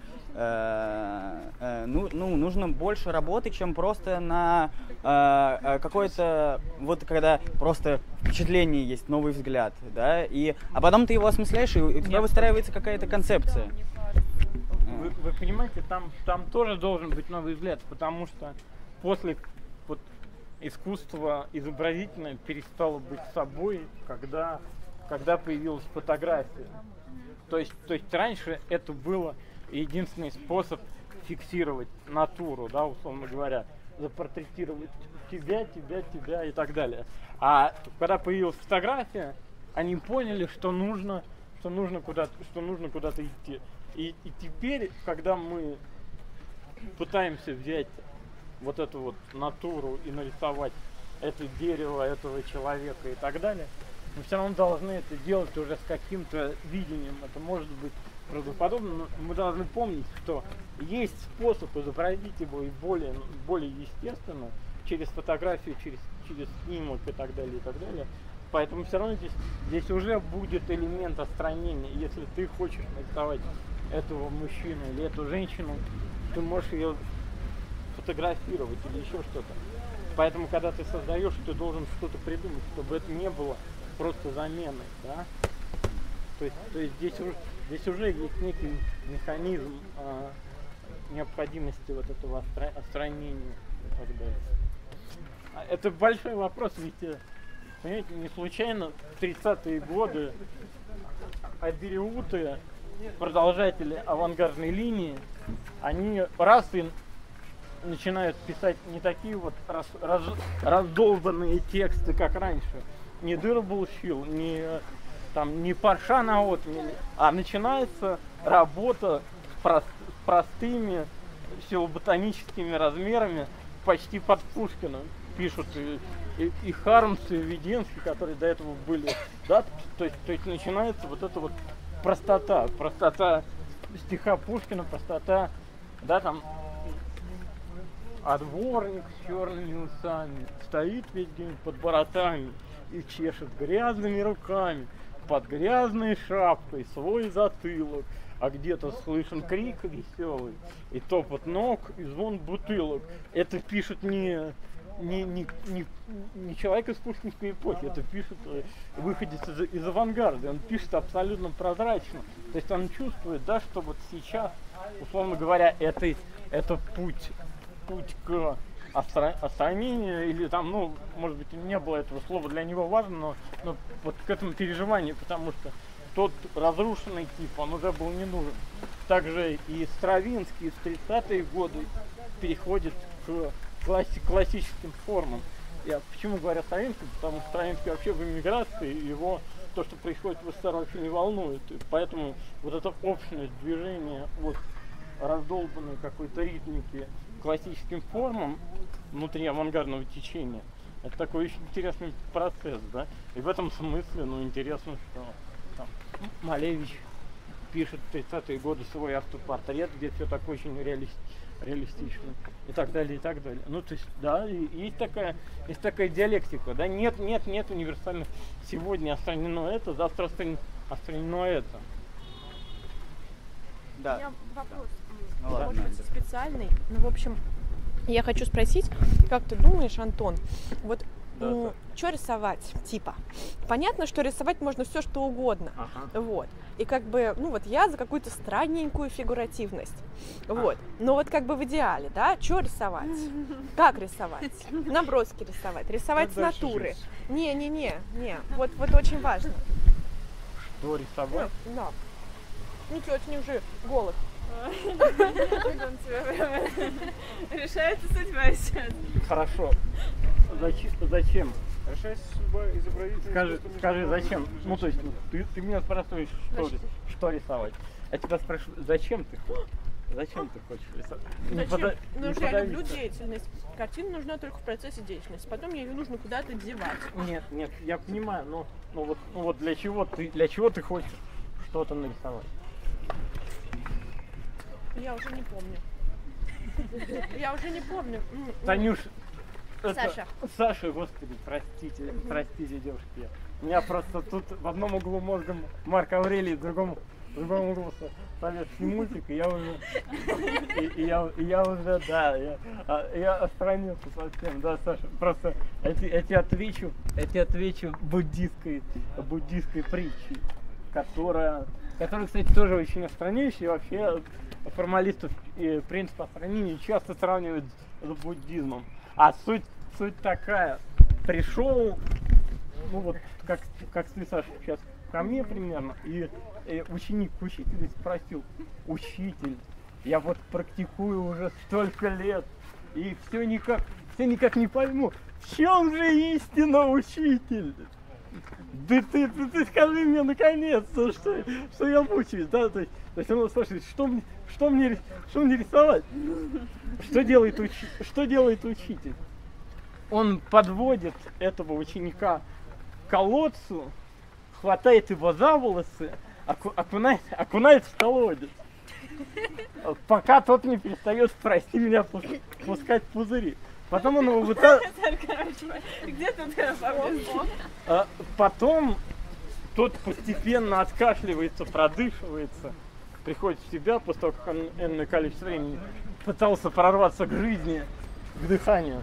э, э, ну, ну, нужно больше работы, чем просто на э, э, какое-то, вот когда просто впечатление есть, новый взгляд, да, и, а потом ты его осмысляешь, и у тебя Нет. выстраивается какая-то концепция. Вы, вы понимаете, там, там тоже должен быть новый взгляд, потому что после вот, искусство изобразительное перестало быть собой, когда, когда появилась фотография. То есть, то есть раньше это было единственный способ фиксировать натуру, да, условно говоря, запортретировать тебя, тебя, тебя и так далее. А когда появилась фотография, они поняли, что нужно, что нужно куда-то, что нужно куда-то идти. И, и теперь, когда мы пытаемся взять вот эту вот натуру и нарисовать это дерево, этого человека и так далее, мы все равно должны это делать уже с каким-то видением. Это может быть правдоподобно, но мы должны помнить, что есть способ изобразить его и более, более естественно, через фотографию, через, через снимок и так далее, и так далее. Поэтому все равно здесь, здесь уже будет элемент отстранения. Если ты хочешь нарисовать этого мужчину или эту женщину, ты можешь ее фотографировать или еще что-то. Поэтому, когда ты создаешь, ты должен что-то придумать, чтобы это не было просто заменой, да? То есть, то есть здесь, уже, здесь уже есть некий механизм а, необходимости вот этого отстра- отстранения и так далее. А это большой вопрос, ведь, э, понимаете, не случайно в тридцатые годы абериуты, продолжатели авангардной линии, они раз и начинают писать не такие вот раз, раз, раздолбанные тексты, как раньше, не durable shield, не, там, не парша на от, а начинается работа с прост, простыми силоботаническими размерами почти под Пушкина. Пишут и, и, и Хармс, и Веденский, которые до этого были. Да? То есть, то есть начинается вот эта вот простота. Простота стиха Пушкина, простота, да, там, а дворник с черными усами стоит весь день под бородами и чешет грязными руками под грязной шапкой свой затылок. А где-то слышен крик веселый, и топот ног, и звон бутылок. Это пишет не, не, не, не, не человек из пушкинской эпохи, это пишет выходец из, из авангарда. Он пишет абсолютно прозрачно. То есть он чувствует, да, что вот сейчас, условно говоря, это, это путь, путь к астронии, или там, ну, может быть, не было этого слова для него важно, но, но вот к этому переживанию, потому что тот разрушенный тип, он уже был не нужен. Также и Стравинский в тридцатые годы переходит к класси- классическим формам. Я почему говорю Стравинский? Потому что Стравинский вообще в эмиграции, его то, что происходит в СССР, вообще не волнует. И поэтому вот эта общность движения от раздолбанной какой-то ритмики к классическим формам внутри авангардного течения, это такой очень интересный процесс, да? И в этом смысле, ну, интересно, что там Малевич пишет в тридцатые годы свой автопортрет, где все так очень реали... реалистично, и так далее, и так далее. Ну, то есть, да, и есть такая, есть такая диалектика, да, нет, нет, нет универсальных. Сегодня отстранено это, завтра отстранено это. Да. У меня вопрос, ну, может ладно, быть, специальный. Ну, в общем, я хочу спросить, как ты думаешь, Антон, вот Да, ну, что рисовать, типа? Понятно, что рисовать можно все, что угодно. Ага. Вот. И как бы, ну вот я за какую-то странненькую фигуративность. Вот. Но вот как бы в идеале, да, что рисовать? Как рисовать? Наброски рисовать, рисовать с натуры. Не-не-не, не. Вот, вот очень важно. Что рисовать? Ну, да. Ну что, это не уже голод. Решается судьба сейчас. Хорошо. Зачем? Зачем? Решается судьба изобразительности. Скажи, скажи, зачем? Ну, то есть, ты, ты меня спрашиваешь, что, что рисовать. Я тебя спрашиваю, зачем ты хочешь? Зачем ты хочешь рисовать? Не Зачем? пода- Потому не что я люблю подавиться. деятельность. Картина нужна только в процессе деятельности. Потом ее нужно куда-то девать. Нет, нет, я понимаю, но ну вот, ну вот для чего ты, для чего ты хочешь что-то нарисовать? Я уже не помню. Я уже не помню. М, м. Танюш, это- Саша. Саша, господи, простите, простите, девушки. У меня просто тут в одном углу мозга Марк Аврелий, в другом, в другом углу советский мультик, и я уже, и, и я, и я уже, да, я, а, я отстранился совсем, да, Саша. Просто я, те- я тебе отвечу, я тебе отвечу буддистской, буддистской притчей, которая, которая, кстати, тоже очень отстраняющая, и вообще формалистов и принцип отстранения часто сравнивают с буддизмом. А суть, суть такая, пришел, ну вот, как, как ты, Саша, сейчас ко мне примерно, и, и ученик к учителю спросил: учитель, я вот практикую уже столько лет, и все никак, все никак не пойму, в чем же истина, учитель? Да ты, ты, ты скажи мне наконец-то, что, что я мучаюсь, да? То есть, то есть он спрашивает, что мне, что мне, что мне рисовать? Что делает, учи, что делает учитель? Он подводит этого ученика к колодцу, хватает его за волосы, оку, окунает, окунает в колодец, пока тот не перестает, прости меня, пу- пускать пузыри. Потом он его вытаскивает. Где тут поблизости? А потом тот постепенно откашливается, продышивается, приходит в себя после того, как он энное количество времени пытался прорваться к жизни, к дыханию.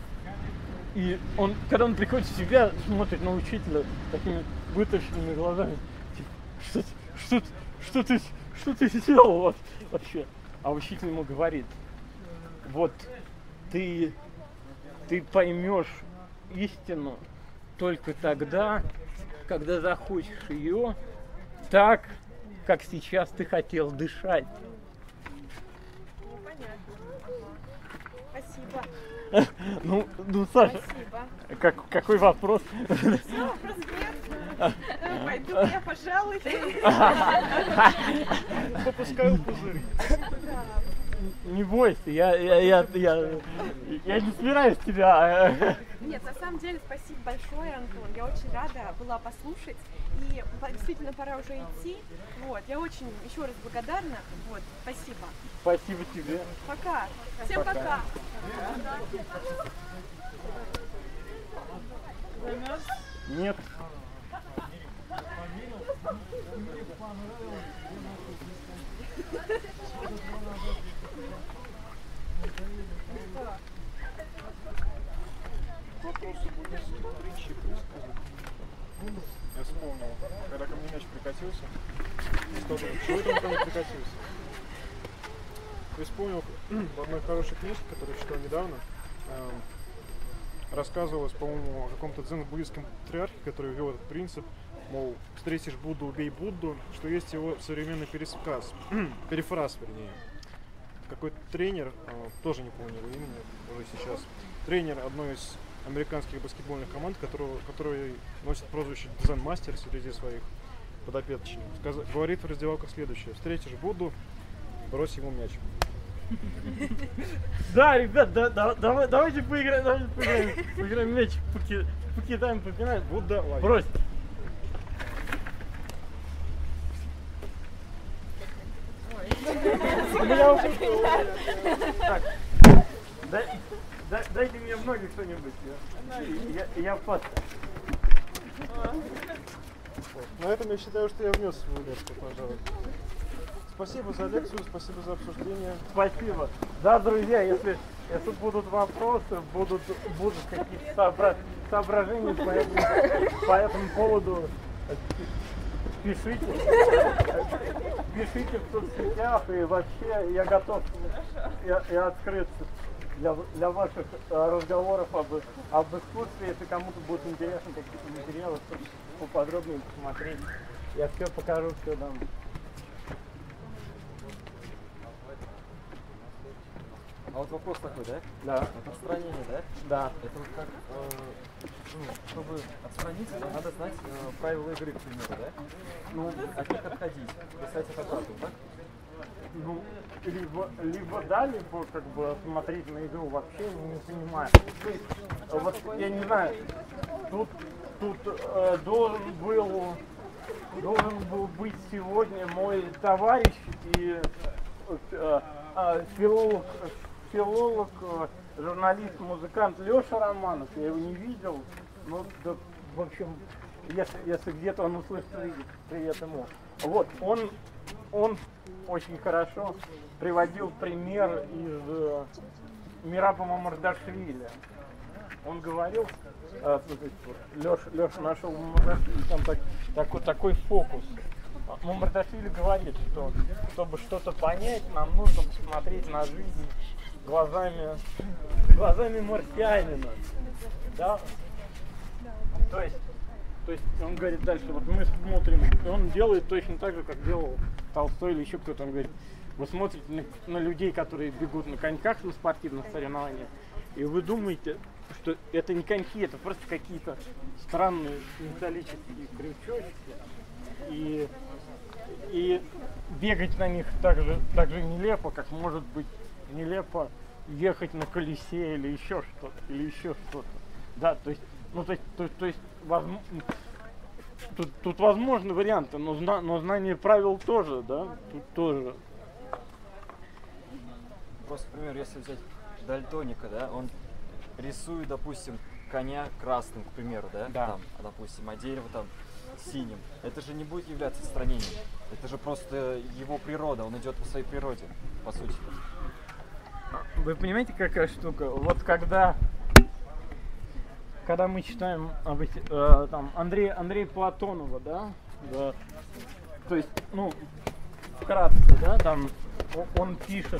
И он, когда он приходит в себя, смотрит на учителя такими вытащенными глазами, типа, что, ты- что, ты- что ты, что ты сделал вот, вообще? А учитель ему говорит: вот ты, ты поймешь истину только тогда, когда захочешь ее так, как сейчас ты хотел дышать. Понятно. Спасибо. Ну, ну, Саша, Спасибо. Как, какой вопрос? Все, вопрос нет. Пойду я, пожалуй. Попускаю пузырь. Не бойся, я, я, я, я, я не собираюсь тебя. Нет, на самом деле, спасибо большое, Антон. Я очень рада была послушать. И действительно пора уже идти. Вот, я очень еще раз благодарна. Вот, спасибо. Спасибо тебе. Пока. Всем пока. пока. Нет. Вопросы будут притчи, присказы. Я вспомнил, когда ко мне мяч прикатился, что это он ко мне прикатился? Я вспомнил в одной хорошей книжке, которую читал недавно, рассказывалось, по-моему, о каком-то дзен-буддийском патриархе, который ввел этот принцип, мол, встретишь Будду, убей Будду, что есть его современный пересказ, перефраз, вернее. Какой-то тренер, тоже не помню его имени, уже сейчас, тренер одной из американских баскетбольных команд, которого, который носит прозвище дзен-мастер среди своих подопечных, сказ- говорит в раздевалках следующее: встретишь Будду, брось ему мяч. Да, ребят, да, да, давай, давайте поиграем, давайте поиграем, поиграем мяч, поки, покидаем, попинаем. Будда, лайк. Брось. У меня уже... Так, дай, дай, дайте мне в ноги что-нибудь, я, я, я пас. На этом я считаю, что я внес свою лепту, пожалуй. Спасибо за лекцию, спасибо за обсуждение. Спасибо. Да, друзья, если, если будут вопросы, будут, будут какие-то сообра... соображения по этому, по этому поводу, пишите. Пишите в соцсетях, и вообще я готов и, и открыться для, для ваших разговоров об, об искусстве. Если кому-то будет интересно какие-то материалы, то поподробнее посмотреть. Я все покажу, все дам. А вот вопрос такой, да? Да. Вот отстранение, да? Да. Это вот как, э, ну, чтобы отстраниться, да, надо знать э, правила игры, к примеру, да? Ну, от них отходить, писать это правду, так? Ну, либо, либо да, либо как бы смотреть на игру вообще не понимаю. То есть, вот я не знаю, тут, тут э, должен был, должен был быть сегодня мой товарищ и э, э, филолог, филолог, э, журналист, музыкант Леша Романов. Я его не видел, но да, в общем, если, если где-то он услышит, привет ему. Вот, он, он очень хорошо приводил пример из э, Мираба Мамардашвили. Он говорил, э, Леша, Леша нашел Мамардашвили, там так, такой, такой фокус. Мамардашвили говорит, что чтобы что-то понять, нам нужно посмотреть на жизнь глазами, глазами марсианина. Да? То есть, то есть он говорит дальше, вот мы смотрим, и он делает точно так же, как делал Толстой или еще кто-то. Он говорит, вы смотрите на, на людей, которые бегут на коньках на спортивных соревнованиях, и вы думаете, что это не коньки, это просто какие-то странные металлические крючочки, и, и бегать на них так же, так же нелепо, как может быть нелепо ехать на колесе или еще что-то, или еще что-то. Да, то есть, ну, то есть, то, то есть возможно, тут, тут возможны варианты, но, зна, но знание правил тоже, да, тут тоже. Просто, например, если взять дальтоника, да, он рисует, допустим, коня красным, к примеру, да, Да. Там, а, допустим, а дерево там синим. Это же не будет являться отстранением. Это же просто его природа, он идет по своей природе, по сути. Вы понимаете, какая штука? Вот когда, когда мы читаем об эти- э, там, Андрея, Андрея Платонова, да, да, то есть, ну, вкратце, да, там о- он пишет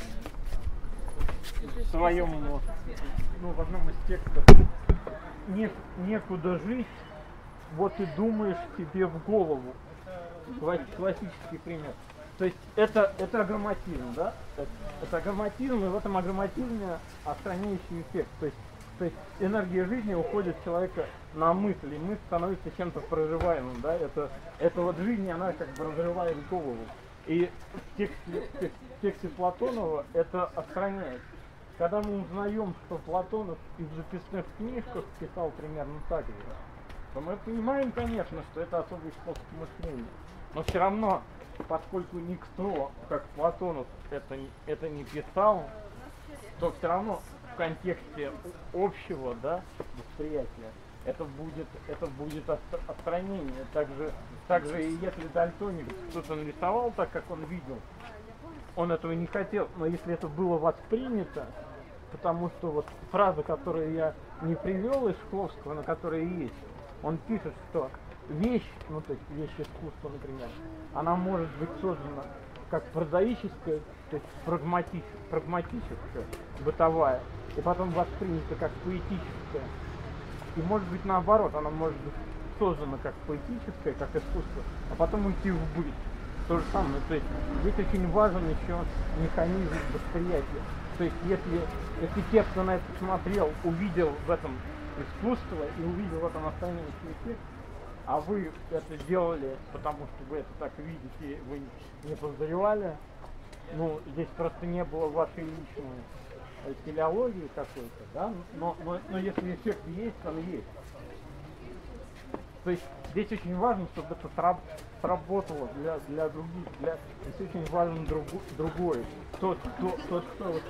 в своем, ну, в одном из текстов, не, некуда жить, вот и думаешь себе в голову. Класс- классический пример. То есть это, это агроматизм, да? Это, это агроматизм, и в этом агроматизме отстраняющий эффект. То есть То есть энергия жизни уходит человека на мысли, и мысль становится чем-то проживаемым, да, это, это вот жизнь, она как бы разрывает голову. И в тексте, в тексте Платонова это отстраняет. Когда мы узнаем, что Платонов и в записных книжках писал примерно так же, то мы понимаем, конечно, что это особый способ мышления. Но все равно, поскольку никто, как Платонов, это, это не писал, то все равно в контексте общего, да, восприятия это будет, это будет отстранение. Также, также и если дальтоник кто-то нарисовал так, как он видел, он этого не хотел, но если это было воспринято, потому что вот фраза, которую я не привел из Шкловского, на которой есть, он пишет, что вещь, ну то есть вещь искусства, например, она может быть создана как прозаическая, то есть прагматич, прагматическая, бытовая, и потом воспринята как поэтическая. И может быть наоборот, она может быть создана как поэтическая, как искусство, а потом уйти в быт. То же самое, то есть здесь очень важен еще механизм восприятия. То есть если, если те, кто на это смотрел, увидел в этом искусство и увидел в этом остальный эффект, а вы это делали, потому что вы это так видите, вы не подозревали, ну, здесь просто не было вашей личной телеологии какой-то, да, но, но, но если эффект есть, он есть. То есть здесь очень важно, чтобы это сработало для, для других, для, здесь очень важен друг, другой, тот, кто, тот, кто вот...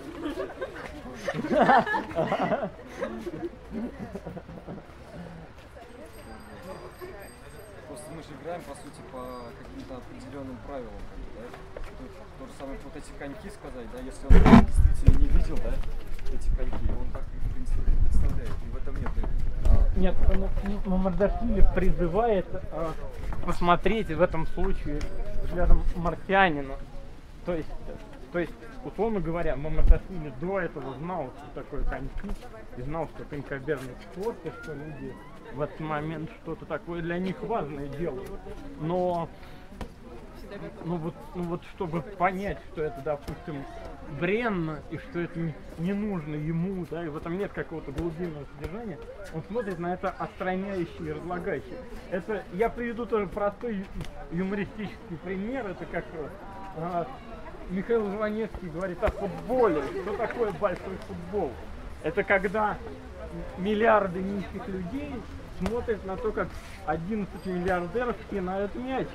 Просто мы же играем, по сути, по каким-то определенным правилам, да? То, то же самое, вот эти коньки сказать, да, если он действительно не видел, да, эти коньки, он так их, в принципе, не представляет, и в этом нет. А... Нет, Мамардашвили призывает а, посмотреть в этом случае взглядом марсианина. То есть, то есть, условно говоря, Мамардашвили до этого знал, что такое коньки, и знал, что конькобежный спорт, и что люди в этот момент что-то такое для них важное делают. Но ну вот, ну вот чтобы понять, что это, допустим, бренно, и что это не, не нужно ему, да, и в этом нет какого-то глубинного содержания, он смотрит на это отстраняющее и разлагающее. Это, я приведу тоже простой юмористический пример, это как а, Михаил Жванецкий говорит о футболе. Что такое большой футбол? Это когда миллиарды нищих людей смотрят на то, как одиннадцать миллиардеров пинают мяч.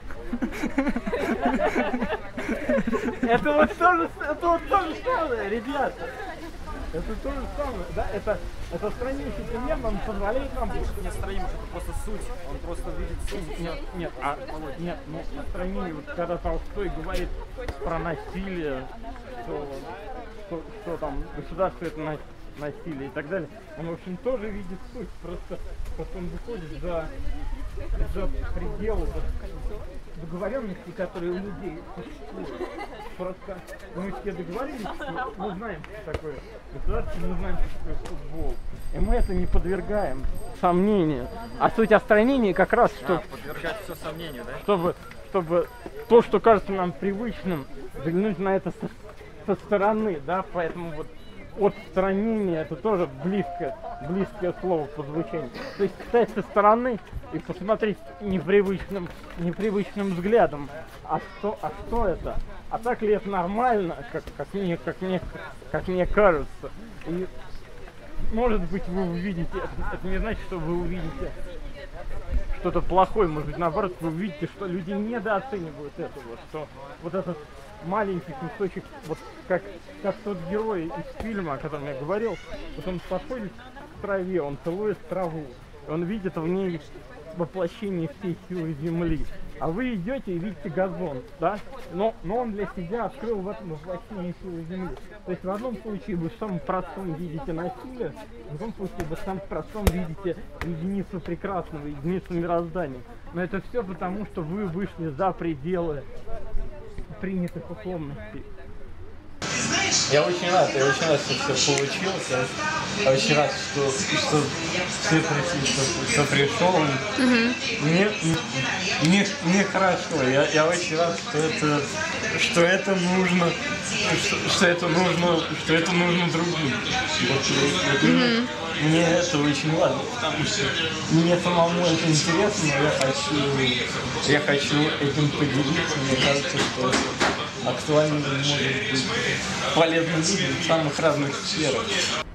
Это вот то же, это вот то же самое, ребята. Это то же самое, да? Это, это страннейший пример, он позволяет нам... Не страним, это просто суть, он просто видит суть. Нет, нет, а, нет, ну, страннее, вот когда Толстой говорит про насилие, что, что, что там государство это насилие, насилие и так далее, он, в общем, тоже видит суть, просто, просто он выходит за, за пределы договоренности, которые у людей существуют. Просто мы все договорились, что мы знаем, что такое государство, мы знаем, что такое футбол, и мы это не подвергаем сомнению. А суть отстранения как раз, что, а, подвергать все сомнению, да? чтобы, чтобы то, что кажется нам привычным, взглянуть на это со, со стороны, да, поэтому вот отстранение это тоже близкое, близкое слово по звучанию. То есть встать со стороны и посмотреть непривычным, непривычным взглядом. А что, а что это? А так ли это нормально, как, как, мне, как, мне, как мне кажется? И может быть вы увидите, это, это не значит, что вы увидите что-то плохое, может быть наоборот вы увидите, что люди недооценивают этого, что вот этот маленький кусочек, вот как, как тот герой из фильма, о котором я говорил, вот он подходит к траве, он целует траву, он видит в ней воплощение всей силы земли, а вы идете и видите газон, да, но, но он для себя открыл в этом воплощение силы земли. То есть в одном случае вы в самом простом видите насилие, в другом случае вы в самом простом видите единицу прекрасного, единицу мироздания. Но это все потому, что вы вышли за пределы принятых условностей. Ты знаешь, Я очень рад, я очень рад, что все получилось. Я очень рад, что, что все пришли, что, что пришел. Мне, мне, мне хорошо. Я, я очень рад, что это, что это нужно, что, что это нужно, что это нужно другим. Вот, вот, мне, мне это очень важно, потому что мне самому это интересно, но я хочу, я хочу этим поделиться. Мне кажется, что актуально может быть полезным людям в самых разных сферах.